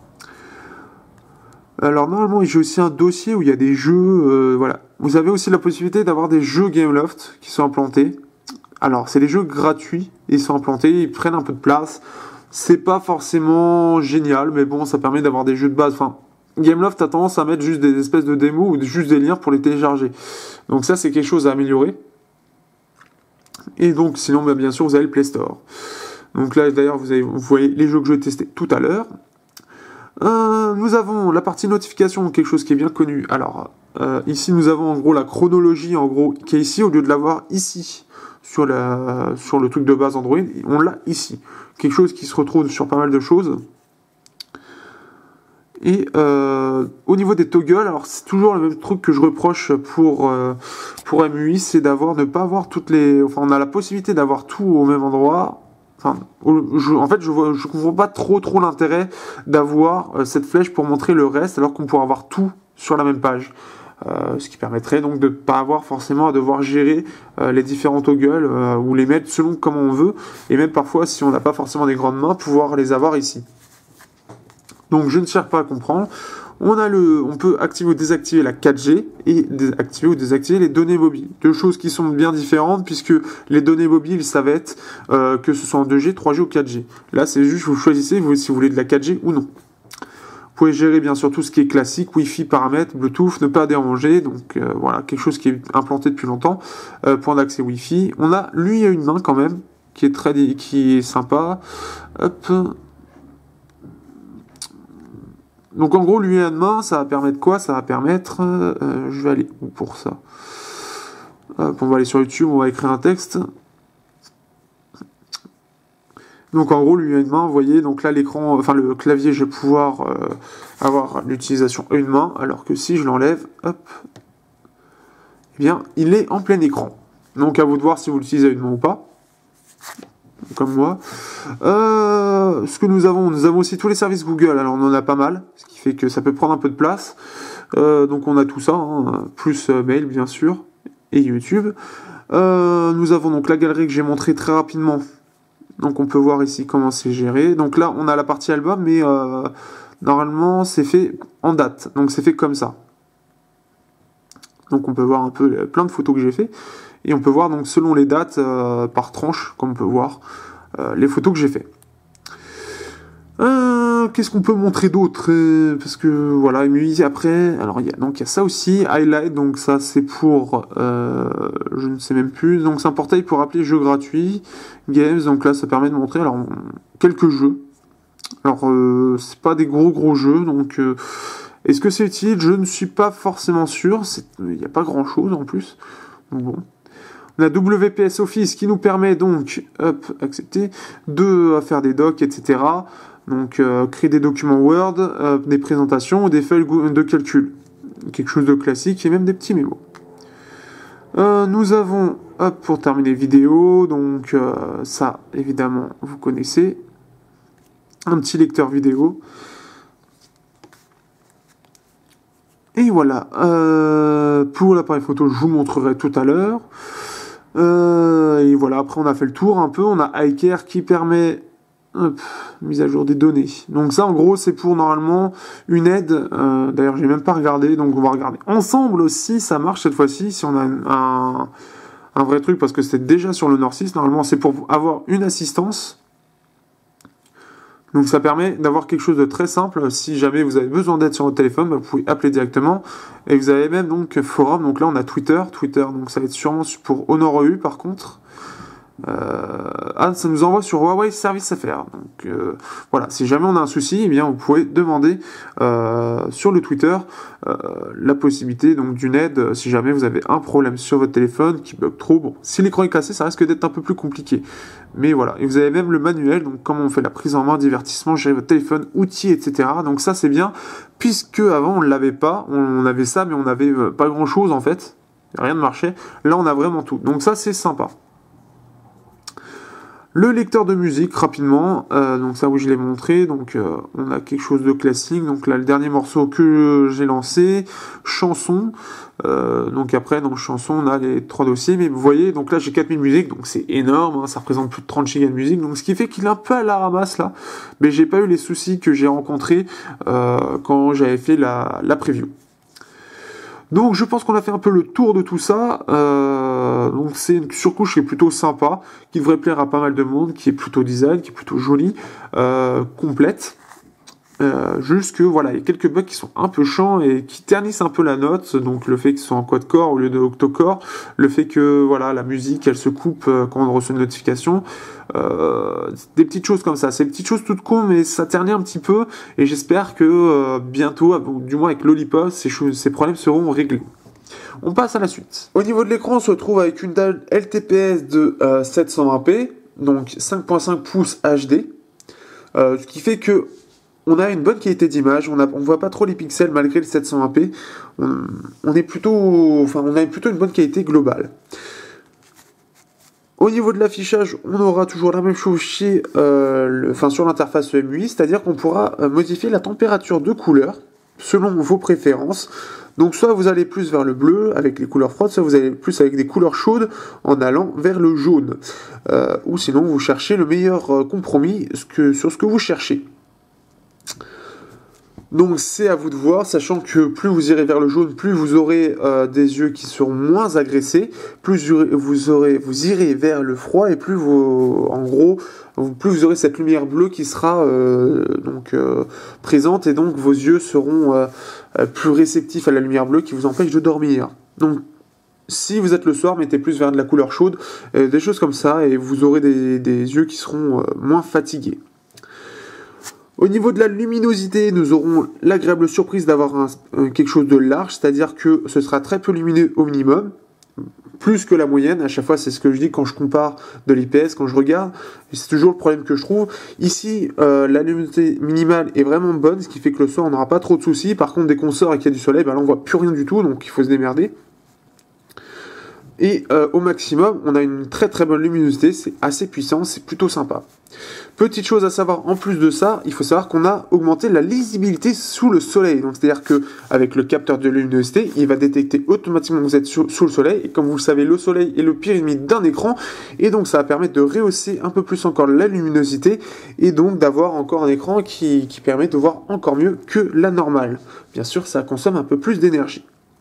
Alors normalement, j'ai aussi un dossier où il y a des jeux, voilà. Vous avez aussi la possibilité d'avoir des jeux Gameloft qui sont implantés. Alors c'est des jeux gratuits, ils sont implantés, ils prennent un peu de place. C'est pas forcément génial, mais bon, ça permet d'avoir des jeux de base. Enfin, Gameloft a tendance à mettre juste des espèces de démos ou juste des liens pour les télécharger. Donc ça, c'est quelque chose à améliorer. Et donc sinon, bah, bien sûr, vous avez le Play Store. Donc là, d'ailleurs, vous voyez les jeux que je vais tester tout à l'heure. Nous avons la partie notification, quelque chose qui est bien connu. Alors, ici, nous avons en gros la chronologie, en gros, qui est ici, au lieu de l'avoir ici, sur le truc de base Android, on l'a ici. Quelque chose qui se retrouve sur pas mal de choses. Et au niveau des toggles, alors c'est toujours le même truc que je reproche pour MUI, c'est ne pas avoir toutes les... Enfin, on a la possibilité d'avoir tout au même endroit. Enfin, en fait, je comprends pas trop l'intérêt d'avoir cette flèche pour montrer le reste, alors qu'on pourrait avoir tout sur la même page. Ce qui permettrait donc de ne pas avoir forcément à devoir gérer les différents toggles ou les mettre selon comment on veut, et même parfois, si on n'a pas forcément des grandes mains, pouvoir les avoir ici. Donc je ne cherche pas à comprendre. On peut activer ou désactiver la 4G et activer ou désactiver les données mobiles. Deux choses qui sont bien différentes, puisque les données mobiles, ça va être que ce soit en 2G, 3G ou 4G. Là, c'est juste vous choisissez si vous voulez de la 4G ou non. Vous pouvez gérer bien sûr tout ce qui est classique, Wi-Fi, paramètres, Bluetooth, ne pas déranger. Donc voilà, quelque chose qui est implanté depuis longtemps. Point d'accès Wi-Fi. On a lui à une main quand même, qui est sympa. Hop. Donc en gros, lui à une main, ça va permettre quoi? Ça va permettre... je vais aller où pour ça? Hop, on va aller sur YouTube, on va écrire un texte. Donc en gros, lui à une main, vous voyez, donc là l'écran, enfin le clavier, je vais pouvoir avoir l'utilisation à une main, alors que si je l'enlève, hop, eh bien, il est en plein écran. Donc à vous de voir si vous l'utilisez à une main ou pas. Comme moi. Ce que nous avons aussi tous les services Google, alors on en a pas mal, ce qui fait que ça peut prendre un peu de place. Donc on a tout ça, hein, plus mail bien sûr, et YouTube. Nous avons donc la galerie que j'ai montré très rapidement, Donc on peut voir ici comment c'est géré. Donc là on a la partie album, mais normalement c'est fait en date. Donc c'est fait comme ça. Donc on peut voir un peu plein de photos que j'ai fait. Et on peut voir donc selon les dates par tranche, comme on peut voir, les photos que j'ai fait. Qu'est-ce qu'on peut montrer d'autre parce que voilà, après, alors il y a ça aussi, Highlight, donc ça c'est pour, je ne sais même plus, donc c'est un portail pour appeler jeux gratuits, Games, donc là ça permet de montrer alors quelques jeux. Alors c'est pas des gros jeux, donc est-ce que c'est utile? Je ne suis pas forcément sûr, il n'y a pas grand chose en plus, donc bon. On a WPS Office qui nous permet donc, accepter, de faire des docs, etc. Donc créer des documents Word, des présentations ou des feuilles de calcul. Quelque chose de classique et même des petits mémos. Nous avons, pour terminer vidéo, donc ça évidemment vous connaissez, un petit lecteur vidéo. Et voilà, pour l'appareil photo je vous montrerai tout à l'heure. Et voilà, après on a fait le tour un peu, on a iCare qui permet mise à jour des données. Donc ça en gros c'est pour normalement une aide, d'ailleurs j'ai même pas regardé, donc on va regarder ensemble si ça marche cette fois-ci, si on a un vrai truc, parce que c'était déjà sur le Nord 6, normalement c'est pour avoir une assistance. Donc ça permet d'avoir quelque chose de très simple. Si jamais vous avez besoin d'aide sur votre téléphone, vous pouvez appeler directement. Et vous avez même donc forum. Donc là on a Twitter, donc ça va être sûrement pour Honor EU par contre. Ça nous envoie sur Huawei Service FR. Donc voilà, si jamais on a un souci, eh bien vous pouvez demander sur le Twitter la possibilité donc d'une aide si jamais vous avez un problème sur votre téléphone qui bug trop. Bon, si l'écran est cassé, ça risque d'être un peu plus compliqué. Mais voilà, et vous avez même le manuel, donc comment on fait la prise en main, divertissement, gérer votre téléphone, outils, etc. Donc ça c'est bien, puisque avant on ne l'avait pas, on avait ça, mais on n'avait pas grand chose en fait, rien ne marchait. Là on a vraiment tout, donc ça c'est sympa. Le lecteur de musique, rapidement, donc ça oui je l'ai montré, donc on a quelque chose de classique, donc là le dernier morceau que j'ai lancé, chanson, donc après dans chanson on a les 3 dossiers, mais vous voyez, donc là j'ai 4000 musiques, donc c'est énorme, hein, ça représente plus de 30 gigas de musique, donc ce qui fait qu'il est un peu à la ramasse là, mais j'ai pas eu les soucis que j'ai rencontrés quand j'avais fait la preview. Donc je pense qu'on a fait un peu le tour de tout ça, donc c'est une surcouche qui est plutôt sympa, qui devrait plaire à pas mal de monde, qui est plutôt design, qui est plutôt jolie, complète. Juste que voilà, il y a quelques bugs qui sont un peu chiants et qui ternissent un peu la note, donc le fait qu'ils soient en quad-core au lieu de octo-core, le fait que voilà la musique elle se coupe quand on reçoit une notification, des petites choses comme ça, c'est des petites choses toutes cons mais ça ternit un petit peu et j'espère que bientôt, du moins avec Lollipop, ces problèmes seront réglés. On passe à la suite. Au niveau de l'écran, on se retrouve avec une dalle LTPS de 720p, donc 5.5 pouces HD, ce qui fait que on a une bonne qualité d'image, on voit pas trop les pixels malgré le 720p, on a plutôt une bonne qualité globale. Au niveau de l'affichage, on aura toujours la même chose sur l'interface EMUI, c'est-à-dire qu'on pourra modifier la température de couleur selon vos préférences. Donc soit vous allez plus vers le bleu avec les couleurs froides, soit vous allez plus avec des couleurs chaudes en allant vers le jaune. Ou sinon vous cherchez le meilleur compromis sur ce que vous cherchez. Donc c'est à vous de voir, sachant que plus vous irez vers le jaune, plus vous aurez des yeux qui seront moins agressés, plus vous irez vers le froid et plus vous aurez cette lumière bleue qui sera présente et donc vos yeux seront plus réceptifs à la lumière bleue qui vous empêche de dormir. Donc si vous êtes le soir, mettez plus vers de la couleur chaude, des choses comme ça et vous aurez des yeux qui seront moins fatigués. Au niveau de la luminosité, nous aurons l'agréable surprise d'avoir quelque chose de large, c'est-à-dire que ce sera très peu lumineux au minimum, plus que la moyenne. À chaque fois, c'est ce que je dis quand je compare de l'IPS, quand je regarde, c'est toujours le problème que je trouve. Ici, la luminosité minimale est vraiment bonne, ce qui fait que le soir, on n'aura pas trop de soucis. Par contre, dès qu'on sort et qu'il y a du soleil, là, on voit plus rien du tout, donc il faut se démerder. Et au maximum, on a une très très bonne luminosité, c'est assez puissant, c'est plutôt sympa. Petite chose à savoir en plus de ça, il faut savoir qu'on a augmenté la lisibilité sous le soleil. Donc c'est-à-dire que avec le capteur de luminosité, il va détecter automatiquement que vous êtes sous le soleil. Et comme vous le savez, le soleil est le pire ennemi d'un écran. Et donc ça va permettre de rehausser un peu plus encore la luminosité. Et donc d'avoir encore un écran qui permet de voir encore mieux que la normale. Bien sûr, ça consomme un peu plus d'énergie.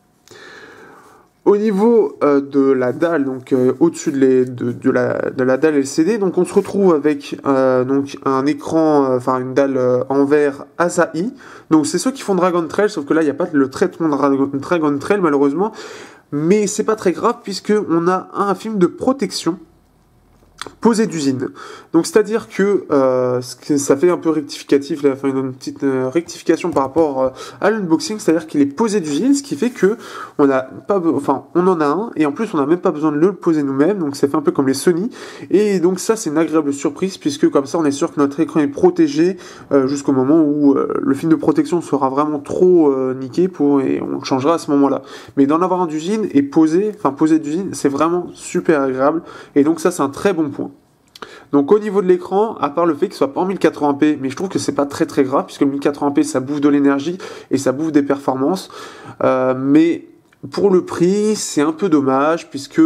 Au niveau de la dalle, donc au-dessus de la dalle LCD, donc on se retrouve avec donc un écran, enfin une dalle en verre Asahi. Donc c'est ceux qui font Dragon Trail, sauf que là il n'y a pas le traitement de Dragon Trail malheureusement, mais c'est pas très grave puisque on a un film de protection posé d'usine. Donc c'est-à-dire que ça fait un peu rectificatif, là, enfin une petite rectification par rapport à l'unboxing, c'est-à-dire qu'il est posé d'usine, ce qui fait que on a pas, enfin on en a un et en plus on n'a même pas besoin de le poser nous-mêmes, donc ça fait un peu comme les Sony. Et donc ça c'est une agréable surprise puisque comme ça on est sûr que notre écran est protégé jusqu'au moment où le film de protection sera vraiment trop niqué et on le changera à ce moment-là. Mais d'en avoir un d'usine et posé d'usine, c'est vraiment super agréable et donc ça c'est un très bon point. Donc au niveau de l'écran, à part le fait qu'il soit pas en 1080p, mais je trouve que c'est pas très très grave puisque le 1080p ça bouffe de l'énergie et ça bouffe des performances, mais pour le prix c'est un peu dommage puisque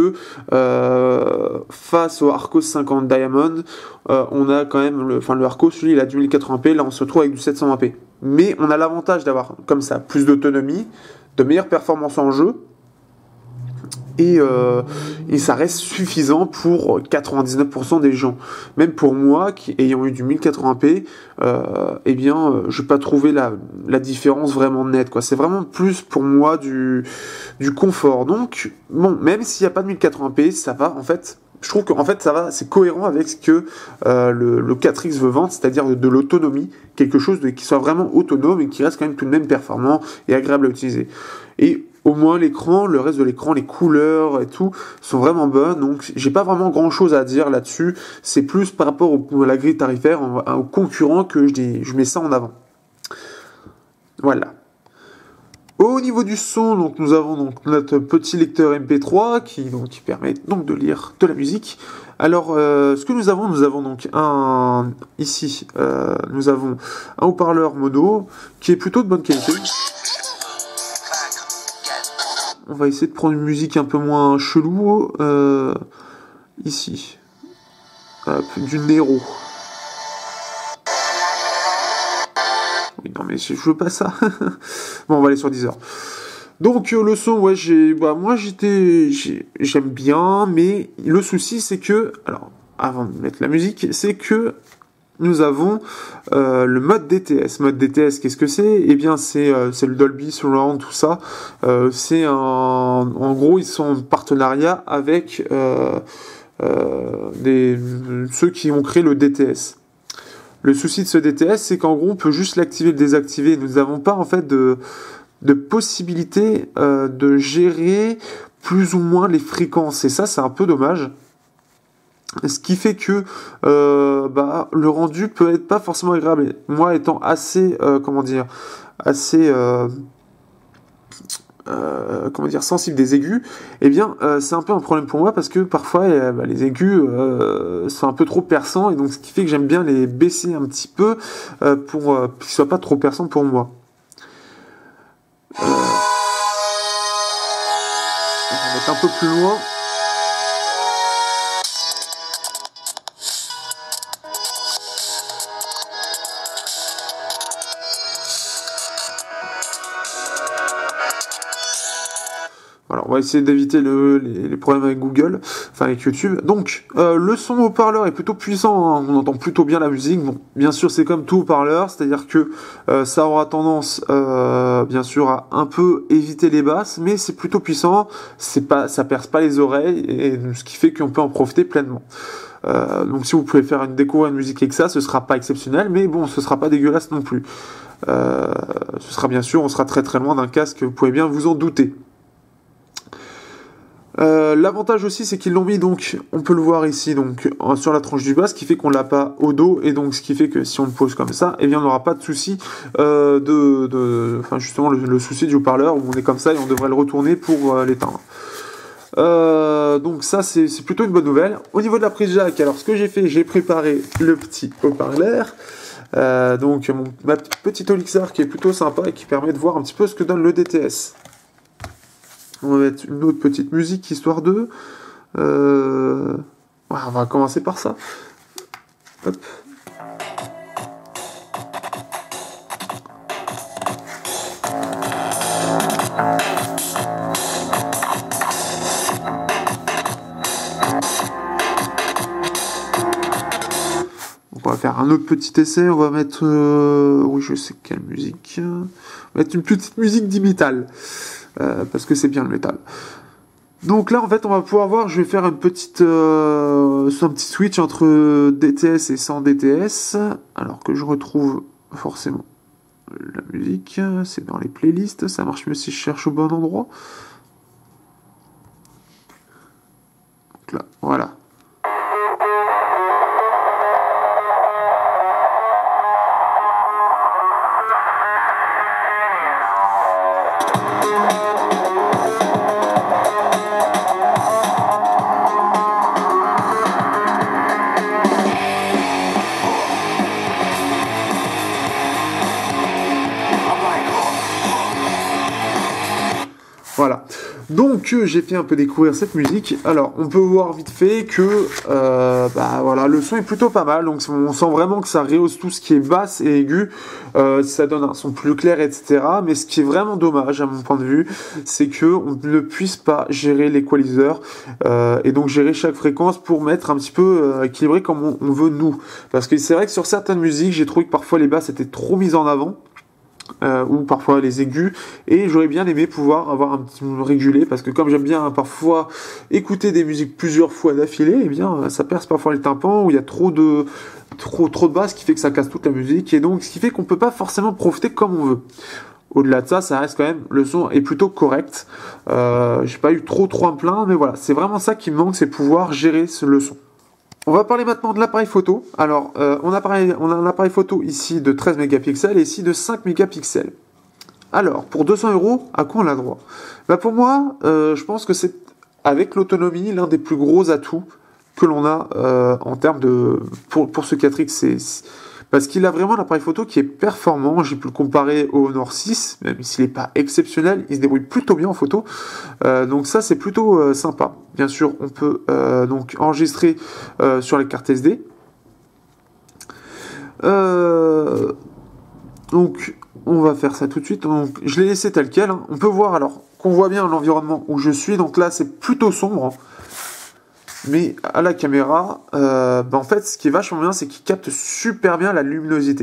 face au Arcos 50 Diamond, on a quand même le Arcos, lui il a du 1080p, là on se retrouve avec du 720p, mais on a l'avantage d'avoir comme ça plus d'autonomie, de meilleures performances en jeu. Et ça reste suffisant pour 99% des gens. Même pour moi, ayant eu du 1080p, eh bien, je n'ai pas trouvé la différence vraiment nette, quoi. C'est vraiment plus pour moi du confort. Donc, bon, même s'il n'y a pas de 1080p, ça va, en fait. Je trouve qu'en fait, ça va, c'est cohérent avec ce que le 4X veut vendre, c'est-à-dire de l'autonomie, quelque chose qui soit vraiment autonome et qui reste quand même tout de même performant et agréable à utiliser. Et au moins l'écran, le reste de l'écran, les couleurs et tout sont vraiment bonnes, donc j'ai pas vraiment grand chose à dire là-dessus. C'est plus par rapport à la grille tarifaire, aux concurrents que je mets ça en avant. Voilà. Au niveau du son, donc nous avons donc notre petit lecteur MP3 qui permet donc de lire de la musique. Alors, ce que nous avons donc ici, nous avons un haut-parleur mono qui est plutôt de bonne qualité. On va essayer de prendre une musique un peu moins chelou, ici. Du Nero. Oui, non mais je veux pas ça. Bon, on va aller sur Deezer. Donc le son, ouais, moi j'aime bien, mais le souci c'est que, alors avant de mettre la musique, c'est que nous avons le mode DTS. Mode DTS, qu'est-ce que c'est? Eh bien, c'est le Dolby Surround, tout ça. En gros, ils sont en partenariat avec ceux qui ont créé le DTS. Le souci de ce DTS, c'est qu'en gros, on peut juste l'activer et le désactiver. Nous n'avons pas en fait de possibilité de gérer plus ou moins les fréquences. Et ça, c'est un peu dommage. Ce qui fait que le rendu peut être pas forcément agréable. Moi, étant assez, sensible des aigus, eh bien, c'est un peu un problème pour moi parce que parfois, les aigus sont un peu trop perçants et donc ce qui fait que j'aime bien les baisser un petit peu pour qu'ils soient pas trop perçants pour moi. On va mettre un peu plus loin. Voilà, on va essayer d'éviter les problèmes avec Google, enfin avec YouTube. Donc, le son haut-parleur est plutôt puissant, hein, on entend plutôt bien la musique. Bon, bien sûr, c'est comme tout haut-parleur, c'est-à-dire que ça aura tendance, bien sûr, à un peu éviter les basses, mais c'est plutôt puissant, ça perce pas les oreilles, et ce qui fait qu'on peut en profiter pleinement. Donc si vous pouvez faire découvrir une musique avec ça, ce sera pas exceptionnel, mais bon, ce sera pas dégueulasse non plus. Ce sera bien sûr, on sera très très loin d'un casque, vous pouvez bien vous en douter. L'avantage aussi c'est qu'ils l'ont mis, donc on peut le voir ici donc sur la tranche du bas, ce qui fait qu'on l'a pas au dos, et donc ce qui fait que si on le pose comme ça, eh bien on n'aura pas de souci justement le souci du haut-parleur où on est comme ça et on devrait le retourner pour l'éteindre. Donc ça, c'est plutôt une bonne nouvelle. Au niveau de la prise jack, alors ce que j'ai fait, j'ai préparé le petit haut-parleur. Donc ma petite Olixar qui est plutôt sympa et qui permet de voir un petit peu ce que donne le DTS. On va mettre une autre petite musique, histoire de... on va commencer par ça. Hop. On va faire un autre petit essai, on va mettre... oui, je sais quelle musique. On va mettre une petite musique d'e-metal. Parce que c'est bien le métal. Donc là, en fait, on va pouvoir voir, je vais faire un petit switch entre DTS et sans DTS. Alors que je retrouve forcément la musique. C'est dans les playlists, ça marche mieux si je cherche au bon endroit. Donc là, voilà. Voilà, donc j'ai fait un peu découvrir cette musique. Alors on peut voir vite fait que voilà, le son est plutôt pas mal, donc on sent vraiment que ça rehausse tout ce qui est basse et aigu, ça donne un son plus clair, etc. Mais ce qui est vraiment dommage à mon point de vue, c'est que on ne puisse pas gérer l'équaliseur et donc gérer chaque fréquence pour mettre un petit peu équilibré comme on veut nous. Parce que c'est vrai que sur certaines musiques, j'ai trouvé que parfois les basses étaient trop mises en avant. Ou parfois les aigus, et j'aurais bien aimé pouvoir avoir un petit régulé, parce que comme j'aime bien parfois écouter des musiques plusieurs fois d'affilée, et bien ça perce parfois les tympans, où il y a trop de basses qui fait que ça casse toute la musique, et donc ce qui fait qu'on peut pas forcément profiter comme on veut. Au-delà de ça, ça reste quand même, le son est plutôt correct. J'ai pas eu trop à me plaindre, mais voilà, c'est vraiment ça qui me manque, c'est pouvoir gérer le son. On va parler maintenant de l'appareil photo. Alors, on a un appareil photo ici de 13 mégapixels et ici de 5 mégapixels. Alors, pour 200 €, à quoi on a droit? Pour moi, je pense que c'est, avec l'autonomie, l'un des plus gros atouts que l'on a en termes de... Pour ce 4X, parce qu'il a vraiment un appareil photo qui est performant. J'ai pu le comparer au Honor 6, même s'il n'est pas exceptionnel, il se débrouille plutôt bien en photo. Donc ça, c'est plutôt sympa. Bien sûr, on peut donc enregistrer sur les cartes SD. Donc, on va faire ça tout de suite. Donc, je l'ai laissé tel quel. On peut voir alors qu'on voit bien l'environnement où je suis. Donc là, c'est plutôt sombre. Mais à la caméra, en fait, ce qui est vachement bien, c'est qu'il capte super bien la luminosité.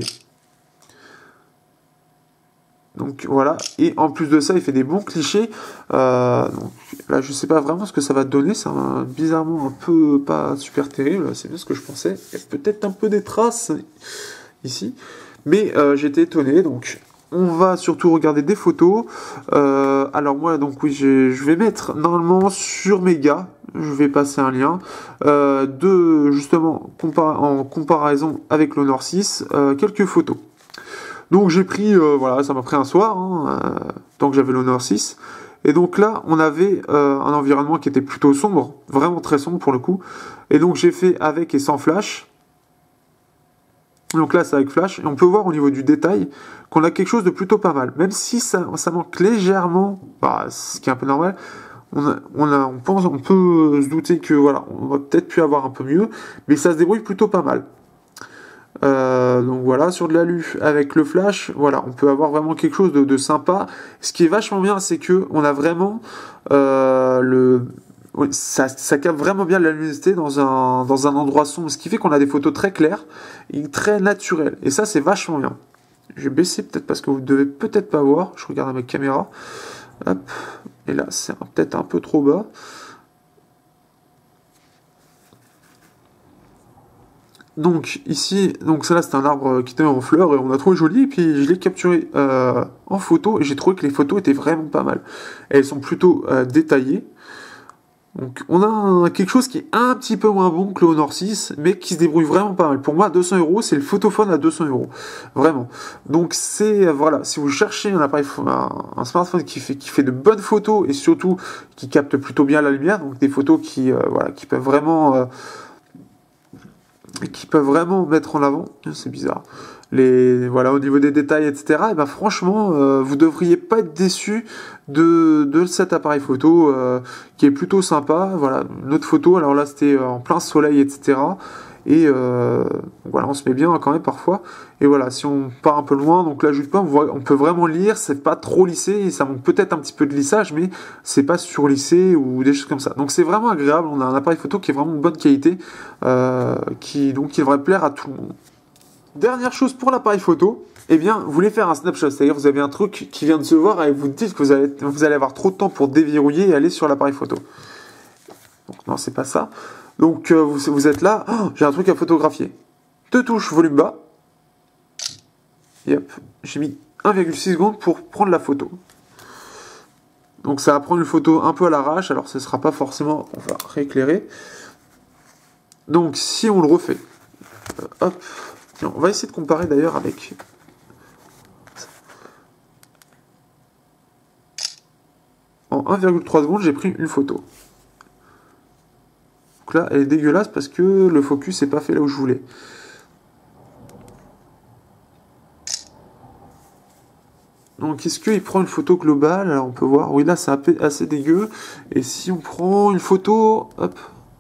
Donc voilà, et en plus de ça, il fait des bons clichés. Donc, là, je sais pas vraiment ce que ça va donner. C'est bizarrement un peu pas super terrible. C'est bien ce que je pensais. Il y a peut-être un peu des traces ici. Mais j'étais étonné, donc... On va surtout regarder des photos. Alors moi, donc oui, je vais mettre normalement sur Mega, je vais passer un lien, justement, en comparaison avec l'Honor 6, quelques photos. Donc j'ai pris, voilà, ça m'a pris un soir, tant que j'avais l'Honor 6. Et donc là, on avait un environnement qui était plutôt sombre, vraiment très sombre pour le coup. Et donc j'ai fait avec et sans flash. Donc là, c'est avec flash, et on peut voir au niveau du détail qu'on a quelque chose de plutôt pas mal. Même si ça manque légèrement, ce qui est un peu normal, on peut se douter que voilà, on va peut-être pu avoir un peu mieux, mais ça se débrouille plutôt pas mal. Donc voilà, sur de l'alu avec le flash, voilà, on peut avoir vraiment quelque chose de sympa. Ce qui est vachement bien, c'est que on a vraiment ça capte vraiment bien la luminosité dans un endroit sombre, ce qui fait qu'on a des photos très claires et très naturelles. Et ça, c'est vachement bien. Je vais baisser peut-être parce que vous ne devez peut-être pas voir. Je regarde à ma caméra. Hop. Et là, c'est peut-être un peu trop bas. Donc ici, ça là c'est un arbre qui était en fleurs et on a trouvé joli, et puis je l'ai capturé en photo et j'ai trouvé que les photos étaient vraiment pas mal. Elles sont plutôt détaillées. Donc on a quelque chose qui est un petit peu moins bon que le Honor 6, mais qui se débrouille vraiment pas mal. Pour moi, 200 €, c'est le photophone à 200 €. Vraiment. Donc c'est, voilà, si vous cherchez un appareil, un smartphone qui fait de bonnes photos et surtout qui capte plutôt bien la lumière, donc des photos voilà, qui peuvent vraiment mettre en avant, c'est bizarre, voilà, au niveau des détails, etc. Et ben franchement, vous devriez pas être déçu de cet appareil photo qui est plutôt sympa. Voilà, une autre photo, alors là c'était en plein soleil, etc. Et voilà, on se met bien quand même parfois. Et voilà, si on part un peu loin, donc là juste pas, on peut vraiment lire, c'est pas trop lissé, et ça manque peut-être un petit peu de lissage, mais c'est pas surlissé ou des choses comme ça. Donc c'est vraiment agréable, on a un appareil photo qui est vraiment de bonne qualité, qui devrait plaire à tout le monde. Dernière chose pour l'appareil photo, eh bien, vous voulez faire un snapshot, c'est-à-dire vous avez un truc qui vient de se voir et vous dites que vous allez avoir trop de temps pour déverrouiller et aller sur l'appareil photo. Donc non, c'est pas ça. Donc vous êtes là, oh, j'ai un truc à photographier. Deux touches, volume bas. Et hop, j'ai mis 1,6 secondes pour prendre la photo. Donc ça va prendre une photo un peu à l'arrache, alors ce ne sera pas forcément, on va rééclairer. Donc si on le refait, hop, on va essayer de comparer d'ailleurs avec... En 1,3 secondes, j'ai pris une photo. Donc là, elle est dégueulasse parce que le focus n'est pas fait là où je voulais. Donc, est-ce qu'il prend une photo globale? Alors, on peut voir, oui, là, c'est assez dégueu. Et si on prend une photo, hop,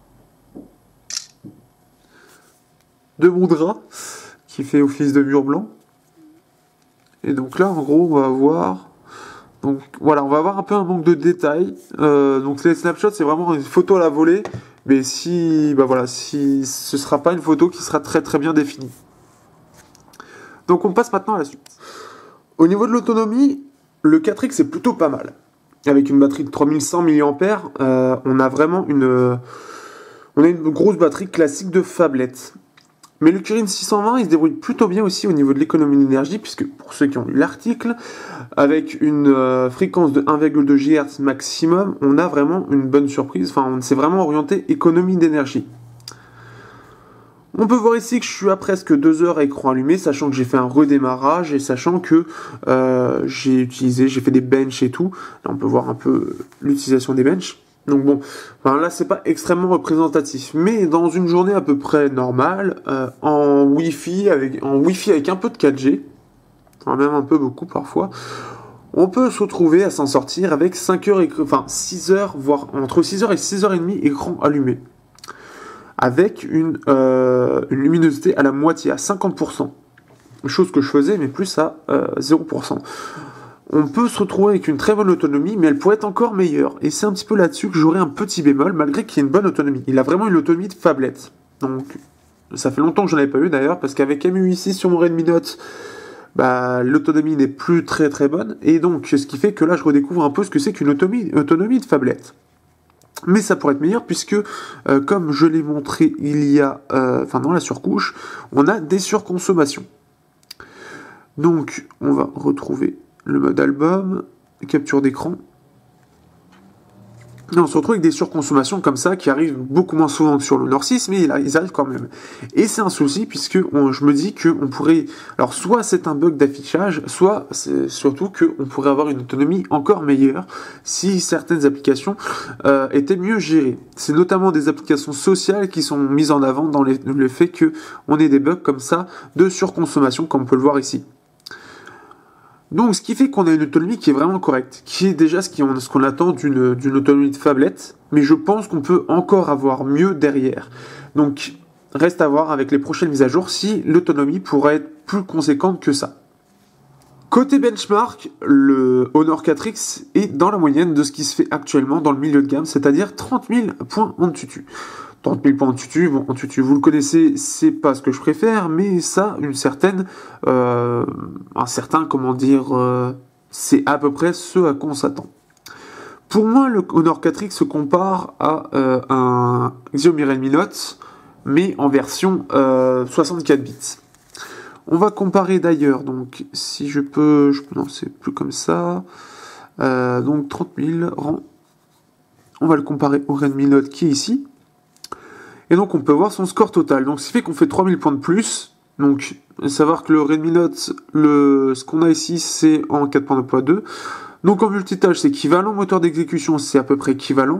de mon drap, qui fait office de mur blanc. Et donc là, en gros, on va avoir... Donc, voilà, on va avoir un peu un manque de détails. Donc, les snapshots, c'est vraiment une photo à la volée. Mais si ce sera pas une photo qui sera très très bien définie. Donc, on passe maintenant à la suite. Au niveau de l'autonomie, le 4X est plutôt pas mal. Avec une batterie de 3100 mAh, on a vraiment une grosse batterie classique de phablette. Mais le Kirin 620, il se débrouille plutôt bien aussi au niveau de l'économie d'énergie, puisque pour ceux qui ont lu l'article, avec une fréquence de 1,2 GHz maximum, on a vraiment une bonne surprise. Enfin, on s'est vraiment orienté économie d'énergie. On peut voir ici que je suis à presque 2 heures à écran allumé, sachant que j'ai fait un redémarrage et sachant que j'ai fait des benches et tout. Là, on peut voir un peu l'utilisation des benches. Donc bon, enfin, là, c'est pas extrêmement représentatif. Mais dans une journée à peu près normale, en Wi-Fi avec un peu de 4G, enfin, même un peu beaucoup parfois, on peut se retrouver à s'en sortir avec 6 heures, voire entre 6 heures et 6 heures et demie écran allumé, avec une luminosité à la moitié, à 50%. Chose que je faisais, mais plus à 0%. On peut se retrouver avec une très bonne autonomie, mais elle pourrait être encore meilleure. Et c'est un petit peu là-dessus que j'aurais un petit bémol, malgré qu'il y ait une bonne autonomie. Il a vraiment une autonomie de phablette. Donc, ça fait longtemps que je n'en avais pas eu d'ailleurs, parce qu'avec MUI 6 sur mon Redmi Note, l'autonomie n'est plus très très bonne. Et donc, ce qui fait que là, je redécouvre un peu ce que c'est qu'une autonomie de phablette. Mais ça pourrait être meilleur puisque, comme je l'ai montré dans la surcouche, on a des surconsommations. Donc, on va retrouver le mode album, capture d'écran. On se retrouve avec des surconsommations comme ça qui arrivent beaucoup moins souvent que sur le Nord 6, mais ils arrivent quand même. Et c'est un souci puisque je me dis qu'on pourrait... Alors soit c'est un bug d'affichage, soit c'est surtout qu'on pourrait avoir une autonomie encore meilleure si certaines applications étaient mieux gérées. C'est notamment des applications sociales qui sont mises en avant dans le fait qu'on ait des bugs comme ça de surconsommation, comme on peut le voir ici. Donc, ce qui fait qu'on a une autonomie qui est vraiment correcte, qui est déjà ce qu'on attend d'une autonomie de phablette, mais je pense qu'on peut encore avoir mieux derrière. Donc, reste à voir avec les prochaines mises à jour si l'autonomie pourrait être plus conséquente que ça. Côté benchmark, le Honor 4X est dans la moyenne de ce qui se fait actuellement dans le milieu de gamme, c'est-à-dire 30 000 points en tutu. 30 000 points en tutu, bon, en tutu, vous le connaissez, c'est pas ce que je préfère, mais ça, c'est à peu près ce à quoi on s'attend. Pour moi, le Honor 4X se compare à un Xiaomi Redmi Note, mais en version 64 bits. On va comparer d'ailleurs, donc si je peux, non c'est plus comme ça, donc 30 000 rend On va le comparer au Redmi Note qui est ici. Et donc on peut voir son score total. Donc ce qui fait qu'on fait 3000 points de plus. Donc savoir que le Redmi Note, ce qu'on a ici, c'est en 4.2.2. Donc en multitâche, c'est équivalent. Moteur d'exécution, c'est à peu près équivalent.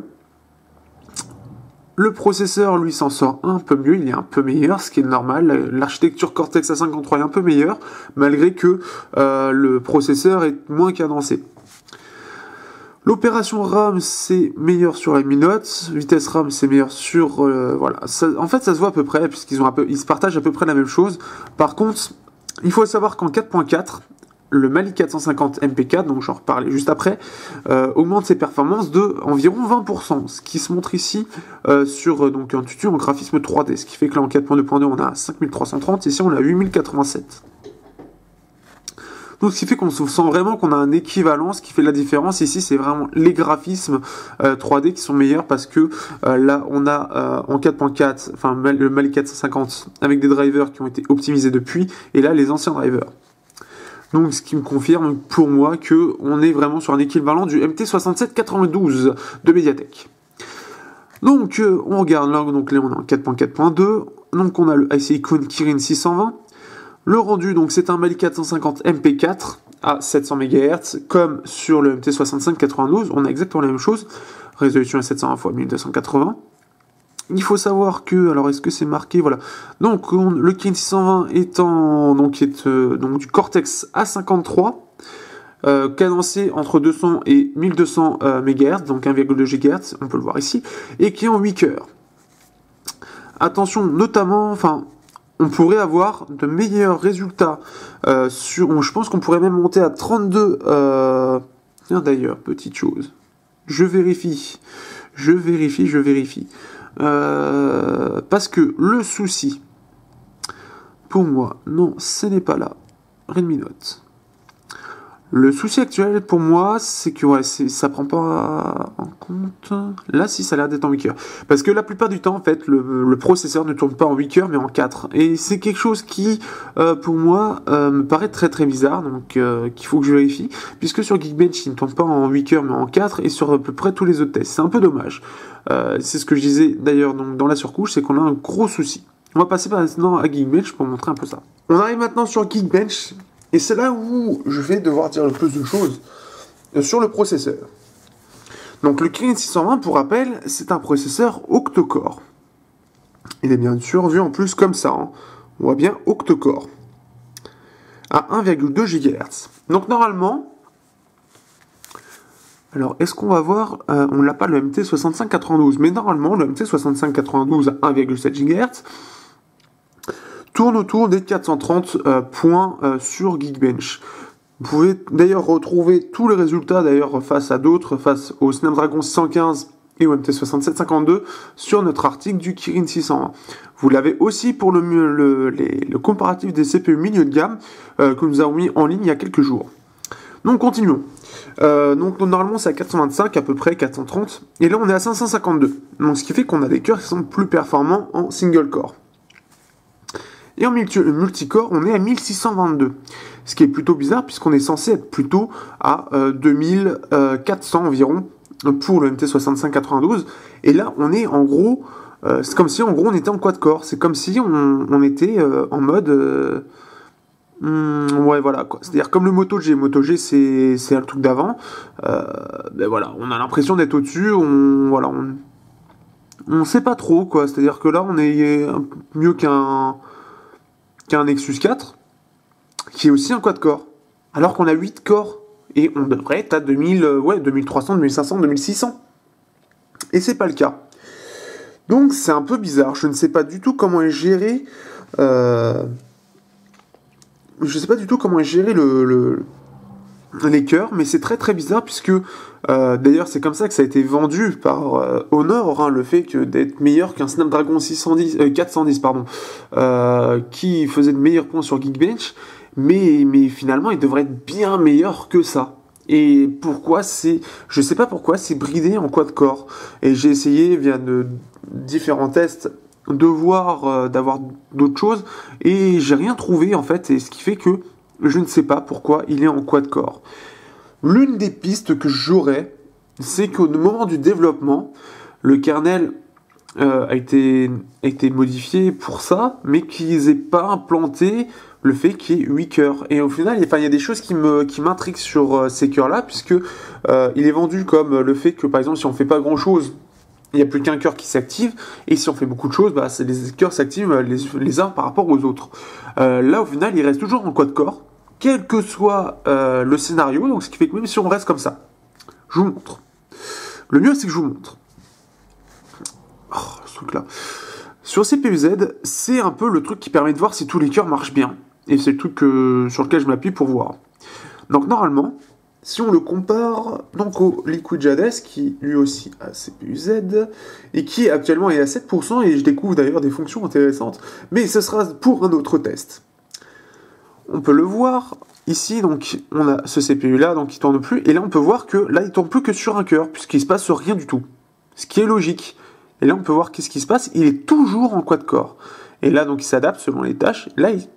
Le processeur, lui, s'en sort un peu mieux, il est un peu meilleur, ce qui est normal. L'architecture Cortex A53 est un peu meilleure, malgré que le processeur est moins cadencé. L'opération RAM, c'est meilleur sur la Mi Note. Vitesse RAM, c'est meilleur sur... voilà. Ça, en fait, ça se voit à peu près, puisqu'ils ils se partagent à peu près la même chose. Par contre, il faut savoir qu'en 4.4, le Mali 450 MP4, donc j'en reparlais juste après, augmente ses performances de environ 20%, ce qui se montre ici sur donc un tuto en graphisme 3D, ce qui fait que là en 4.2.2 on a 5330, ici on a 8087. Donc ce qui fait qu'on sent vraiment qu'on a un équivalent, ce qui fait la différence ici c'est vraiment les graphismes 3D qui sont meilleurs parce que là on a en 4.4, enfin le Mali 450 avec des drivers qui ont été optimisés depuis, et là les anciens drivers. Donc ce qui me confirme pour moi qu'on est vraiment sur un équivalent du MT6792 de Mediatek. Donc on regarde là, donc là on est en 4.4.2, donc on a le IC Icon Kirin 620. Le rendu, donc c'est un Mali 450 MP4 à 700 MHz, comme sur le MT6592, on a exactement la même chose. Résolution à 720 x 1280. Il faut savoir que, alors est-ce que c'est marqué, voilà. Donc le Kirin 620 étant donc du Cortex A53, cadencé entre 200 et 1200 MHz, donc 1,2 GHz, on peut le voir ici, et qui est en 8 cœurs. Attention, notamment, enfin, on pourrait avoir de meilleurs résultats je pense qu'on pourrait même monter à 32. Tiens d'ailleurs, petite chose. Je vérifie. Parce que le souci, pour moi, non, ce n'est pas là. Redmi Note. Le souci actuel pour moi, c'est que ouais, ça prend pas en compte. Là, si, ça a l'air d'être en 8 cœurs. Parce que la plupart du temps, en fait, le processeur ne tourne pas en 8 cœurs, mais en 4. Et c'est quelque chose qui, pour moi, me paraît très très bizarre, donc qu'il faut que je vérifie. Puisque sur Geekbench, il ne tourne pas en 8 cœurs, mais en 4, et sur à peu près tous les autres tests. C'est un peu dommage. C'est ce que je disais d'ailleurs dans la surcouche, c'est qu'on a un gros souci. On va passer maintenant à Geekbench pour montrer un peu ça. On arrive maintenant sur Geekbench. Et c'est là où je vais devoir dire le plus de choses sur le processeur. Donc le Kirin 620, pour rappel, c'est un processeur octa-core. Il est bien sûr vu en plus comme ça. Hein. On voit bien octa-core. À 1,2 GHz. Donc normalement, alors est-ce qu'on va voir, on n'a pas le MT6592, mais normalement le MT6592 à 1,7 GHz tourne autour des 430 points sur Geekbench. Vous pouvez d'ailleurs retrouver tous les résultats d'ailleurs face à d'autres, face au Snapdragon 615 et au MT6752 sur notre article du Kirin 620. Vous l'avez aussi pour le comparatif des CPU milieu de gamme que nous avons mis en ligne il y a quelques jours. Donc continuons. Donc normalement c'est à 425 à peu près, 430, et là on est à 552. Donc ce qui fait qu'on a des cœurs qui sont plus performants en single core. Et en multicore, on est à 1622. Ce qui est plutôt bizarre, puisqu'on est censé être plutôt à 2400 environ pour le MT6592. Et là, on est en gros... c'est comme si, en gros, on était en quad-core. C'est comme si on était en mode... ouais, voilà, quoi. C'est-à-dire comme le Moto G. Moto G, c'est le truc d'avant. Ben voilà, on a l'impression d'être au-dessus. On sait pas trop, quoi. C'est-à-dire que là, on est mieux qu'un Nexus 4, qui est aussi un quad-core, alors qu'on a 8 corps, et on devrait être à 2300, 2500, 2600. Et c'est pas le cas. Donc c'est un peu bizarre, je ne sais pas du tout comment est géré... les cœurs, mais c'est très très bizarre puisque d'ailleurs c'est comme ça que ça a été vendu par Honor, hein, le fait que d'être meilleur qu'un Snapdragon 410 qui faisait de meilleurs points sur Geekbench, mais finalement il devrait être bien meilleur que ça. Et pourquoi je sais pas pourquoi c'est bridé en quad-core. Et j'ai essayé via de différents tests de voir d'avoir d'autres choses et j'ai rien trouvé en fait, et ce qui fait que je ne sais pas pourquoi il est en quad-core. L'une des pistes que j'aurais, c'est qu'au moment du développement, le kernel a été modifié pour ça, mais qu'ils n'aient pas implanté le fait qu'il y ait 8 cœurs. Et au final, il y a des choses qui m'intriguent sur ces cœurs-là, puisque il est vendu comme le fait que, par exemple, si on fait pas grand-chose, il n'y a plus qu'un cœur qui s'active, et si on fait beaucoup de choses, bah, les cœurs s'activent les uns par rapport aux autres. Là, au final, il reste toujours en quad-core, quel que soit le scénario, donc ce qui fait que même si on reste comme ça, je vous montre. Le mieux, c'est que je vous montre. Oh, ce truc-là. Sur CPU-Z, c'est un peu le truc qui permet de voir si tous les cœurs marchent bien. Et c'est le truc sur lequel je m'appuie pour voir. Donc normalement, si on le compare donc au Liquid Jades, qui lui aussi a CPU-Z, et qui actuellement est à 7%, et je découvre d'ailleurs des fonctions intéressantes, mais ce sera pour un autre test. On peut le voir, ici donc on a ce CPU là, donc il tourne plus, et là on peut voir que là il tourne plus que sur un cœur, puisqu'il se passe rien du tout. Ce qui est logique. Et là on peut voir qu'est-ce qui se passe, il est toujours en quad-core. Et là donc il s'adapte selon les tâches, là il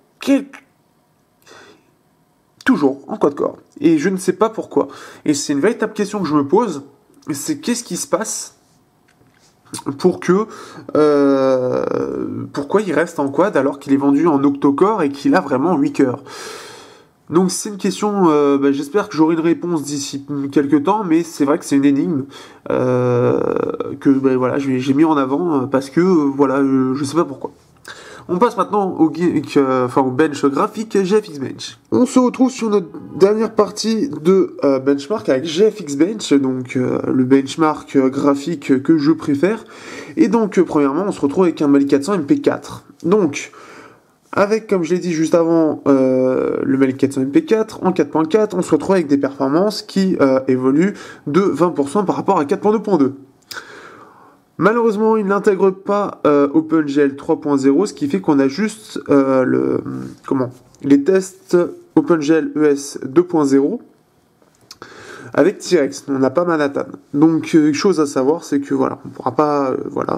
toujours en quad-core. Et je ne sais pas pourquoi. Et c'est une véritable question que je me pose, c'est qu'est-ce qui se passe pour que pourquoi il reste en quad alors qu'il est vendu en octo-core et qu'il a vraiment 8 cœurs. Donc c'est une question, j'espère que j'aurai une réponse d'ici quelques temps, mais c'est vrai que c'est une énigme que voilà, j'ai mis en avant parce que voilà, je sais pas pourquoi. On passe maintenant au bench graphique GFX Bench. On se retrouve sur notre dernière partie de benchmark avec GFX Bench, donc le benchmark graphique que je préfère. Et donc, premièrement, on se retrouve avec un Mali 400 MP4. Donc, avec, comme je l'ai dit juste avant, le Mali 400 MP4 en 4.4, on se retrouve avec des performances qui évoluent de 20% par rapport à 4.2.2. Malheureusement, il n'intègre pas OpenGL 3.0, ce qui fait qu'on a juste les tests OpenGL ES 2.0 avec T-Rex. On n'a pas Manhattan. Donc, chose à savoir, c'est que voilà, on pourra pas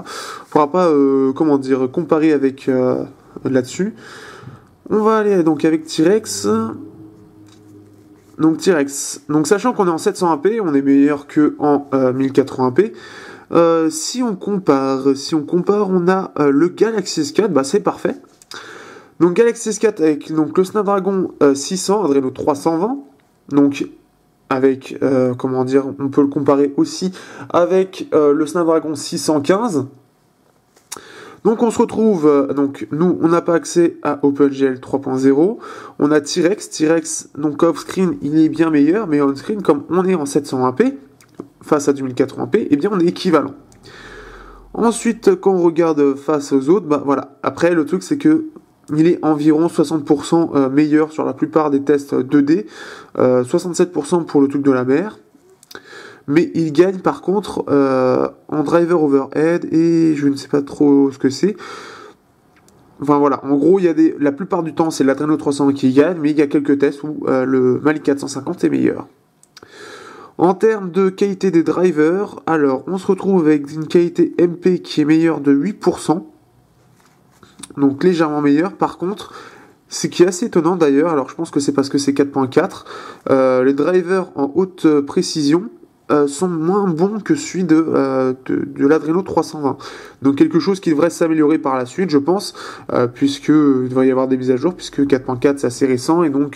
comparer avec là-dessus. On va aller donc avec T-Rex. Donc T-Rex. Donc sachant qu'on est en 720p, on est meilleur que en 1080p. Si on compare, on a le Galaxy S4, bah c'est parfait. Donc Galaxy S4 avec donc, le Snapdragon 600, Adreno 320, donc avec, on peut le comparer aussi avec le Snapdragon 615. Donc on se retrouve, donc nous on n'a pas accès à OpenGL 3.0, on a T-Rex, donc off-screen il est bien meilleur, mais on-screen comme on est en 720p, face à du 1080p, eh bien on est équivalent. Ensuite, quand on regarde face aux autres, bah voilà. Après, le truc c'est que il est environ 60% meilleur sur la plupart des tests 2D, 67% pour le truc de la mer, mais il gagne par contre en driver overhead et je ne sais pas trop ce que c'est. Enfin voilà, en gros, la plupart du temps c'est l'Adreno 320 qui gagne, mais il y a quelques tests où le Mali 450 est meilleur. En termes de qualité des drivers, alors on se retrouve avec une qualité MP qui est meilleure de 8%, donc légèrement meilleure. Par contre, ce qui est assez étonnant d'ailleurs, alors je pense que c'est parce que c'est 4.4, les drivers en haute précision sont moins bons que celui de l'Adreno 320. Donc quelque chose qui devrait s'améliorer par la suite, je pense, puisque il devrait y avoir des mises à jour, puisque 4.4 c'est assez récent et donc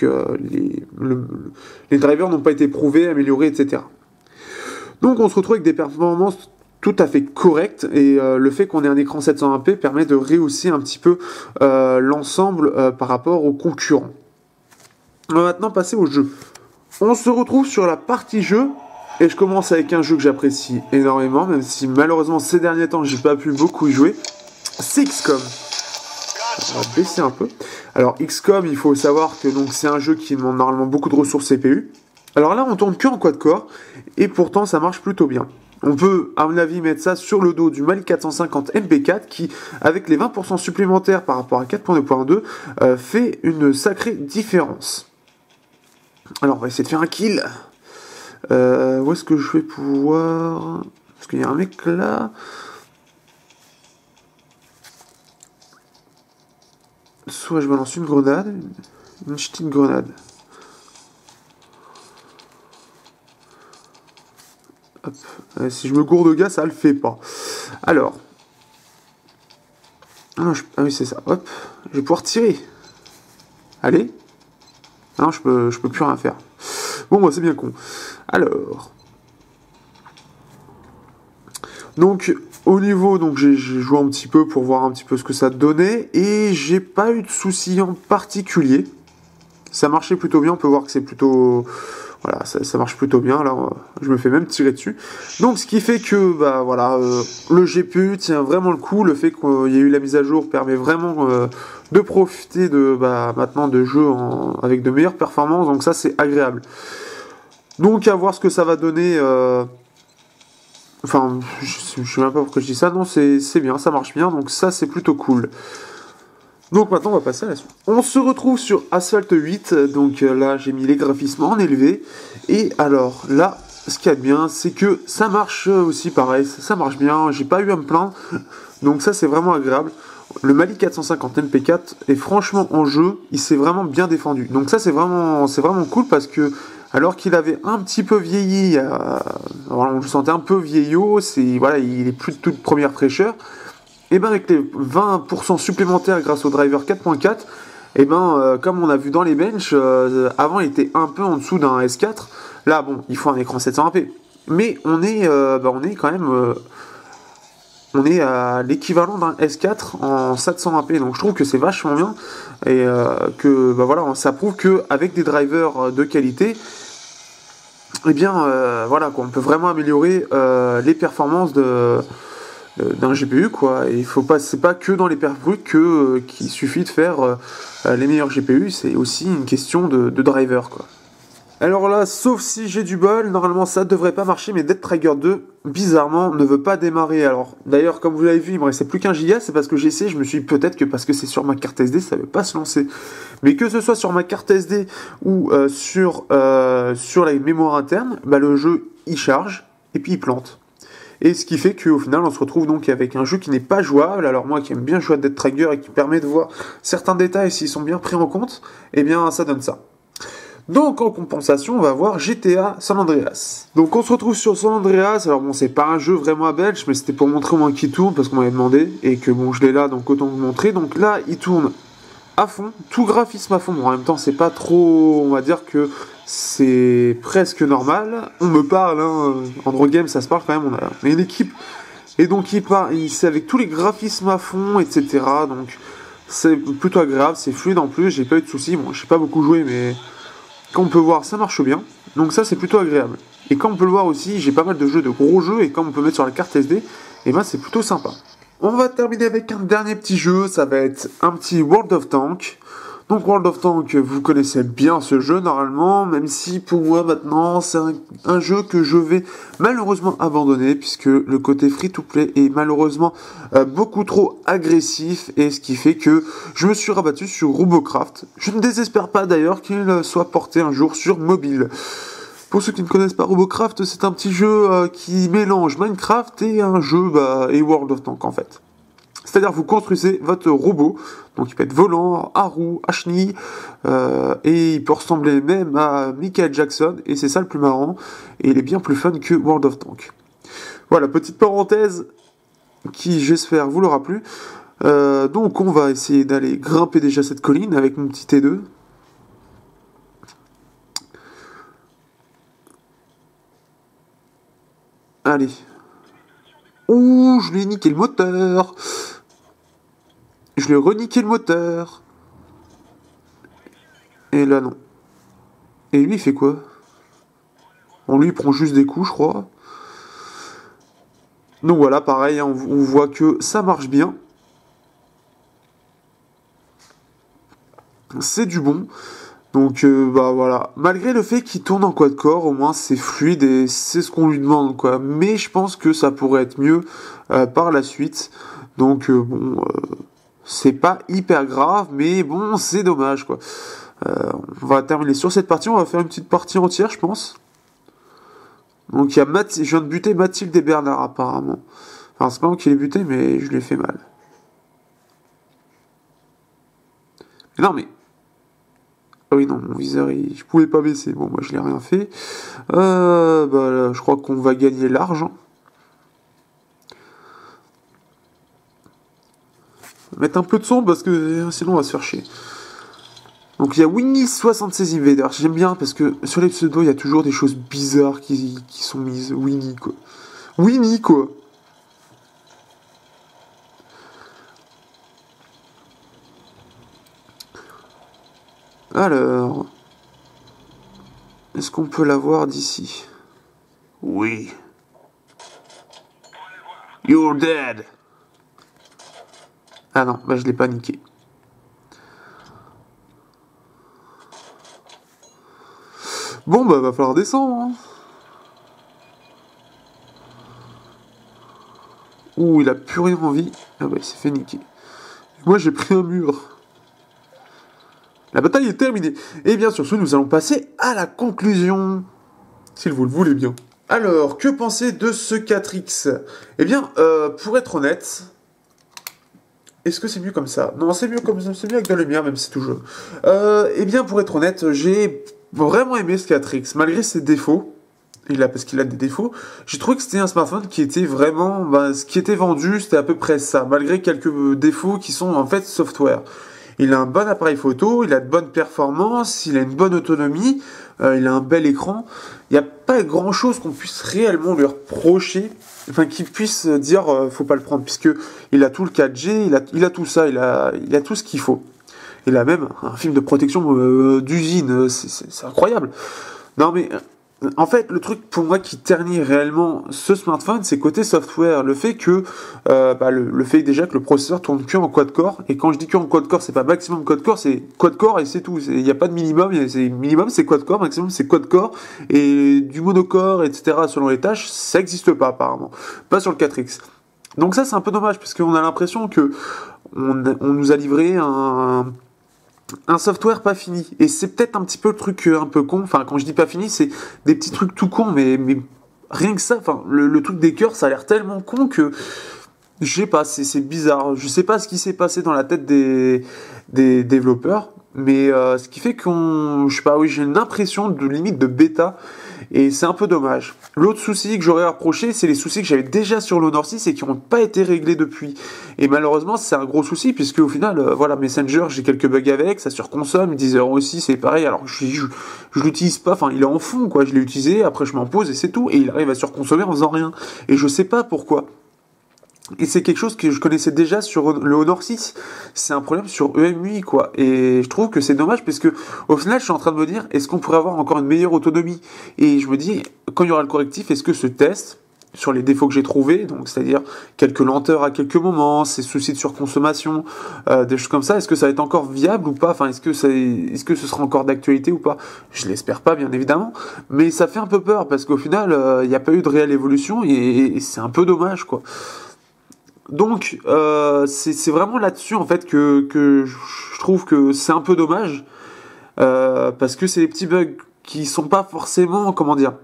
les drivers n'ont pas été prouvés, améliorés, etc. Donc on se retrouve avec des performances tout à fait correctes et le fait qu'on ait un écran 720p permet de rehausser un petit peu l'ensemble par rapport aux concurrents. On va maintenant passer au jeu. On se retrouve sur la partie jeu. Et je commence avec un jeu que j'apprécie énormément, même si malheureusement ces derniers temps j'ai pas pu beaucoup y jouer. C'est XCOM. On va baisser un peu. Alors XCOM, il faut savoir que donc c'est un jeu qui demande normalement beaucoup de ressources CPU. Alors là, on tourne que en quad-core et pourtant ça marche plutôt bien. On peut, à mon avis, mettre ça sur le dos du Mali 450 MP4 qui, avec les 20% supplémentaires par rapport à 4.2.2, fait une sacrée différence. Alors, on va essayer de faire un kill. Où est-ce que je vais pouvoir... Parce qu'il y a un mec là. Soit je balance une grenade, une petite grenade. Hop. Si je me gourde, gars, ça le fait pas. Alors. Ah oui, c'est ça. Hop. Je vais pouvoir tirer. Allez. Non, je peux plus rien faire. Bon, moi, c'est bien con. Alors. Donc, au niveau, donc j'ai joué un petit peu pour voir un petit peu ce que ça donnait. Et j'ai pas eu de soucis en particulier. Ça marchait plutôt bien. On peut voir que c'est plutôt... Voilà, ça marche plutôt bien. Là, je me fais même tirer dessus. Donc, ce qui fait que, bah voilà, le GPU tient vraiment le coup. Le fait qu'il y ait eu la mise à jour permet vraiment de profiter de, maintenant de jeux avec de meilleures performances. Donc, ça, c'est agréable. Donc, à voir ce que ça va donner. Enfin, je sais même pas pourquoi je dis ça. Non, c'est bien, ça marche bien. Donc, ça, c'est plutôt cool. Donc maintenant on va passer à la suite. On se retrouve sur Asphalt 8, donc là j'ai mis les graphismes en élevé, et alors là, ce qu'il y a de bien, c'est que ça marche aussi pareil, ça marche bien, j'ai pas eu à me plaindre, donc ça c'est vraiment agréable. Le Mali 450 MP4 est franchement en jeu, il s'est vraiment bien défendu, donc ça c'est vraiment cool parce que alors qu'il avait un petit peu vieilli, on le sentait un peu vieillot, voilà, il est plus de toute première fraîcheur. Et bien avec les 20% supplémentaires grâce au driver 4.4, et comme on a vu dans les benches, avant il était un peu en dessous d'un S4. Là bon, il faut un écran 720p, mais on est quand même, on est à l'équivalent d'un S4 en 720p. Donc je trouve que c'est vachement bien et que voilà, ça prouve que avec des drivers de qualité, et voilà quoi, on peut vraiment améliorer les performances d'un GPU quoi, et c'est pas que dans les perfs bruts qu'il suffit de faire les meilleurs GPU, c'est aussi une question de driver quoi. Alors là, sauf si j'ai du bol, normalement ça devrait pas marcher, mais Dead Trigger 2, bizarrement, ne veut pas démarrer. Alors d'ailleurs, comme vous l'avez vu, il me restait plus qu'un giga, c'est parce que j'ai essayé, je me suis dit peut-être que parce que c'est sur ma carte SD, ça veut pas se lancer. Mais que ce soit sur ma carte SD ou sur la mémoire interne, le jeu il charge et puis il plante. Et ce qui fait qu'au final, on se retrouve donc avec un jeu qui n'est pas jouable. Alors moi qui aime bien jouer à Dead Trigger et qui permet de voir certains détails s'ils sont bien pris en compte, eh bien ça donne ça. Donc en compensation, on va voir GTA San Andreas. Donc on se retrouve sur San Andreas. Alors bon, c'est pas un jeu vraiment à belge, mais c'était pour montrer au moins qu'il tourne parce qu'on m'avait demandé et que bon, je l'ai là, donc autant vous montrer. Donc là, il tourne à fond, tout graphisme à fond. Bon, en même temps, c'est pas trop, on va dire que c'est presque normal. On me parle, hein, Androgame, ça se parle quand même. On a une équipe et donc c'est avec tous les graphismes à fond, etc. Donc c'est plutôt agréable, c'est fluide en plus. J'ai pas eu de soucis. Bon, j'ai pas beaucoup joué, mais comme on peut voir, ça marche bien. Donc ça, c'est plutôt agréable. Et comme on peut le voir aussi, j'ai pas mal de jeux, de gros jeux, et comme on peut mettre sur la carte SD, et c'est plutôt sympa. On va terminer avec un dernier petit jeu, ça va être un petit World of Tanks. Donc World of Tanks, vous connaissez bien ce jeu normalement, même si pour moi maintenant c'est un jeu que je vais malheureusement abandonner puisque le côté free-to-play est malheureusement beaucoup trop agressif et ce qui fait que je me suis rabattu sur Robocraft. Je ne désespère pas d'ailleurs qu'il soit porté un jour sur mobile. Pour ceux qui ne connaissent pas Robocraft, c'est un petit jeu qui mélange Minecraft et un jeu et World of Tanks en fait. C'est-à-dire vous construisez votre robot, donc il peut être volant, à roues, à chenilles, et il peut ressembler même à Michael Jackson, et c'est ça le plus marrant, et il est bien plus fun que World of Tanks. Voilà, petite parenthèse qui, j'espère, vous l'aura plu. Donc on va essayer d'aller grimper déjà cette colline avec mon petit T2. Allez. Ouh, je lui ai niqué le moteur. Je lui ai reniqué le moteur. Et là, non. Et lui, il fait quoi? On lui prend juste des coups, je crois. Donc voilà, pareil, hein, on voit que ça marche bien. C'est du bon. Donc voilà. Malgré le fait qu'il tourne en quad-core, au moins c'est fluide et c'est ce qu'on lui demande, quoi. Mais je pense que ça pourrait être mieux par la suite. Donc c'est pas hyper grave, mais bon, c'est dommage, quoi. On va terminer sur cette partie, on va faire une petite partie entière, je pense. Donc il y a je viens de buter Mathilde et Bernard, apparemment. Enfin, c'est pas moi qui l'ai buté, mais je l'ai fait mal. Non, mais... Ah oui, non, mon viseur, je pouvais pas baisser. Bon, moi, je l'ai rien fait. Là, je crois qu'on va gagner large. Hein. Mettre un peu de son parce que sinon on va se faire chier. Donc il y a Winnie 76 Invaders. J'aime bien parce que sur les pseudos, il y a toujours des choses bizarres qui sont mises. Winnie, quoi. Winnie, quoi. Alors... Est-ce qu'on peut la voir d'ici? Oui. You're dead. Ah non, bah je l'ai pas niqué. Bon bah va falloir descendre. Hein. Ouh, il a plus rien envie. Ah bah il s'est fait niquer. Moi j'ai pris un mur. La bataille est terminée. Et bien sur ce, nous allons passer à la conclusion. S'il vous le voulez bien. Alors, que penser de ce 4X? Eh bien, pour être honnête, est-ce que c'est mieux comme ça? Non, c'est mieux comme ça, c'est mieux avec de la lumière, même si c'est tout jaune. Eh bien, pour être honnête, j'ai vraiment aimé ce 4X, malgré ses défauts. Parce qu'il a des défauts. J'ai trouvé que c'était un smartphone qui était vraiment... ce qui était vendu, c'était à peu près ça, malgré quelques défauts qui sont en fait software. Il a un bon appareil photo, il a de bonnes performances, il a une bonne autonomie, il a un bel écran. Il n'y a pas grand chose qu'on puisse réellement lui reprocher, enfin qu'il puisse dire faut pas le prendre, puisque il a tout le 4G, il a tout ça, il a tout ce qu'il faut. Il a même un film de protection d'usine, c'est incroyable. Non mais en fait, le truc pour moi qui ternit réellement ce smartphone, c'est côté software. Le fait que, le fait déjà que le processeur tourne que en quad-core. Et quand je dis que en quad-core, c'est pas maximum quad-core, c'est quad-core et c'est tout. Il n'y a pas de minimum. Minimum, c'est quad-core, maximum, c'est quad-core. Et du monocore, etc., selon les tâches, ça n'existe pas apparemment. Pas sur le 4X. Donc ça, c'est un peu dommage, parce qu'on a l'impression que on nous a livré un software pas fini. Et c'est peut-être un petit peu le truc un peu con. Enfin, quand je dis pas fini, c'est des petits trucs tout cons, mais rien que ça, enfin, le truc des cœurs, ça a l'air tellement con que je sais pas, c'est bizarre. Je sais pas ce qui s'est passé dans la tête des développeurs, mais ce qui fait je sais pas, oui, j'ai une impression de limite de bêta. Et c'est un peu dommage. L'autre souci que j'aurais reproché, c'est les soucis que j'avais déjà sur l'Honor 6 et qui n'ont pas été réglés depuis. Et malheureusement, c'est un gros souci, puisque au final, Messenger, j'ai quelques bugs avec, ça surconsomme, Deezer aussi, c'est pareil, alors je l'utilise pas, enfin, il est en fond, quoi, je l'ai utilisé, après je m'en pose et c'est tout, et il arrive à surconsommer en faisant rien. Et je sais pas pourquoi. Et c'est quelque chose que je connaissais déjà sur le Honor 6. C'est un problème sur EMUI, quoi. Et je trouve que c'est dommage parce que, au final, je suis en train de me dire, est-ce qu'on pourrait avoir encore une meilleure autonomie? Et je me dis, quand il y aura le correctif, est-ce que ce test, sur les défauts que j'ai trouvés, donc c'est-à-dire quelques lenteurs à quelques moments, ces soucis de surconsommation, des choses comme ça, est-ce que ça va être encore viable ou pas? Enfin, est-ce que ce sera encore d'actualité ou pas? Je l'espère pas, bien évidemment, mais ça fait un peu peur parce qu'au final, il n'y a pas eu de réelle évolution et c'est un peu dommage, quoi. Donc, c'est vraiment là-dessus, en fait, que je trouve que c'est un peu dommage, parce que c'est des petits bugs qui sont pas forcément, comment dire,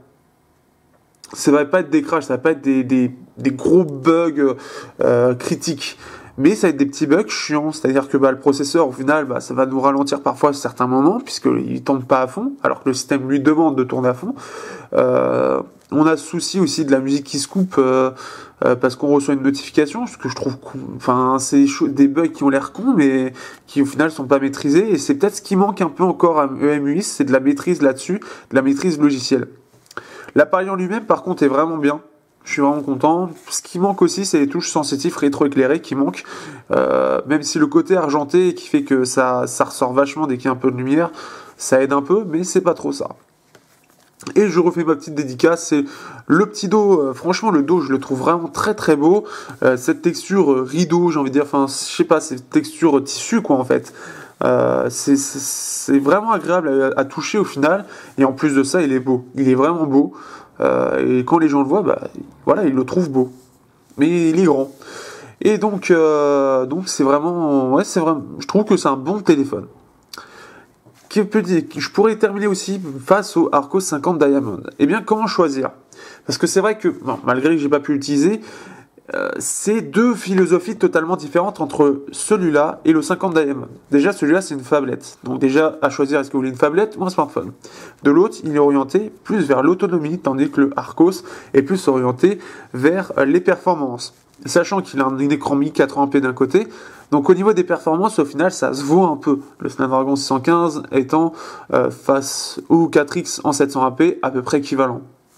ça va pas être des crashs, ça va pas être des gros bugs critiques, mais ça va être des petits bugs chiants, c'est-à-dire que le processeur, au final, ça va nous ralentir parfois à certains moments, puisqu'il ne tourne pas à fond, alors que le système lui demande de tourner à fond. On a ce souci aussi de la musique qui se coupe parce qu'on reçoit une notification, ce que je trouve c'est des bugs qui ont l'air cons, mais qui au final sont pas maîtrisés, et c'est peut-être ce qui manque un peu encore à EMUI, c'est de la maîtrise là-dessus, de la maîtrise logicielle. L'appareil en lui-même, par contre, est vraiment bien. Je suis vraiment content. Ce qui manque aussi, c'est les touches sensitives rétroéclairées qui manquent. Même si le côté argenté qui fait que ça ressort vachement dès qu'il y a un peu de lumière, ça aide un peu, mais c'est pas trop ça. Et je refais ma petite dédicace, c'est le petit dos, franchement le dos je le trouve vraiment très très beau, cette texture rideau j'ai envie de dire, enfin je sais pas, cette texture tissu quoi en fait, c'est vraiment agréable à toucher au final, et en plus de ça il est beau, il est vraiment beau, et quand les gens le voient, voilà ils le trouvent beau, mais il est grand. Et donc c'est vraiment, ouais c'est vraiment, je trouve que c'est un bon téléphone. Je pourrais terminer aussi face au Arcos 50 Diamond. Eh bien, comment choisir? Parce que c'est vrai que, malgré que j'ai pas pu l'utiliser, c'est deux philosophies totalement différentes entre celui-là et le 50 Diamond. Déjà, celui-là, c'est une phablette. Donc déjà, à choisir, est-ce que vous voulez une phablette ou un smartphone? De l'autre, il est orienté plus vers l'autonomie, tandis que le Arcos est plus orienté vers les performances. sachant qu'il a un écran 1080p d'un côté. Donc au niveau des performances, au final, ça se vaut un peu. Le Snapdragon 615 étant face au 4X en 720p à peu près équivalent.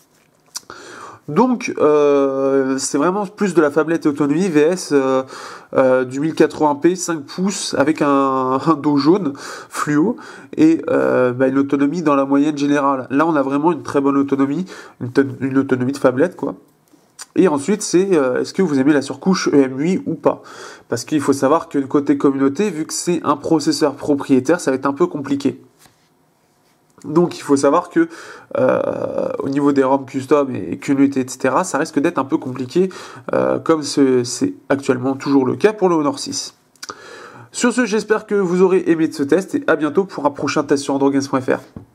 Donc c'est vraiment plus de la tablette autonomie VS du 1080p 5 pouces avec un dos jaune fluo et une autonomie dans la moyenne générale. Là on a vraiment une très bonne autonomie, une autonomie de tablette quoi. Et ensuite, c'est est-ce que vous aimez la surcouche EMUI ou pas? Parce qu'il faut savoir que côté communauté, vu que c'est un processeur propriétaire, ça va être un peu compliqué. Donc il faut savoir que au niveau des ROM custom et communauté, etc., ça risque d'être un peu compliqué, comme c'est actuellement toujours le cas pour le Honor 6. Sur ce, j'espère que vous aurez aimé de ce test et à bientôt pour un prochain test sur AndroGames.fr.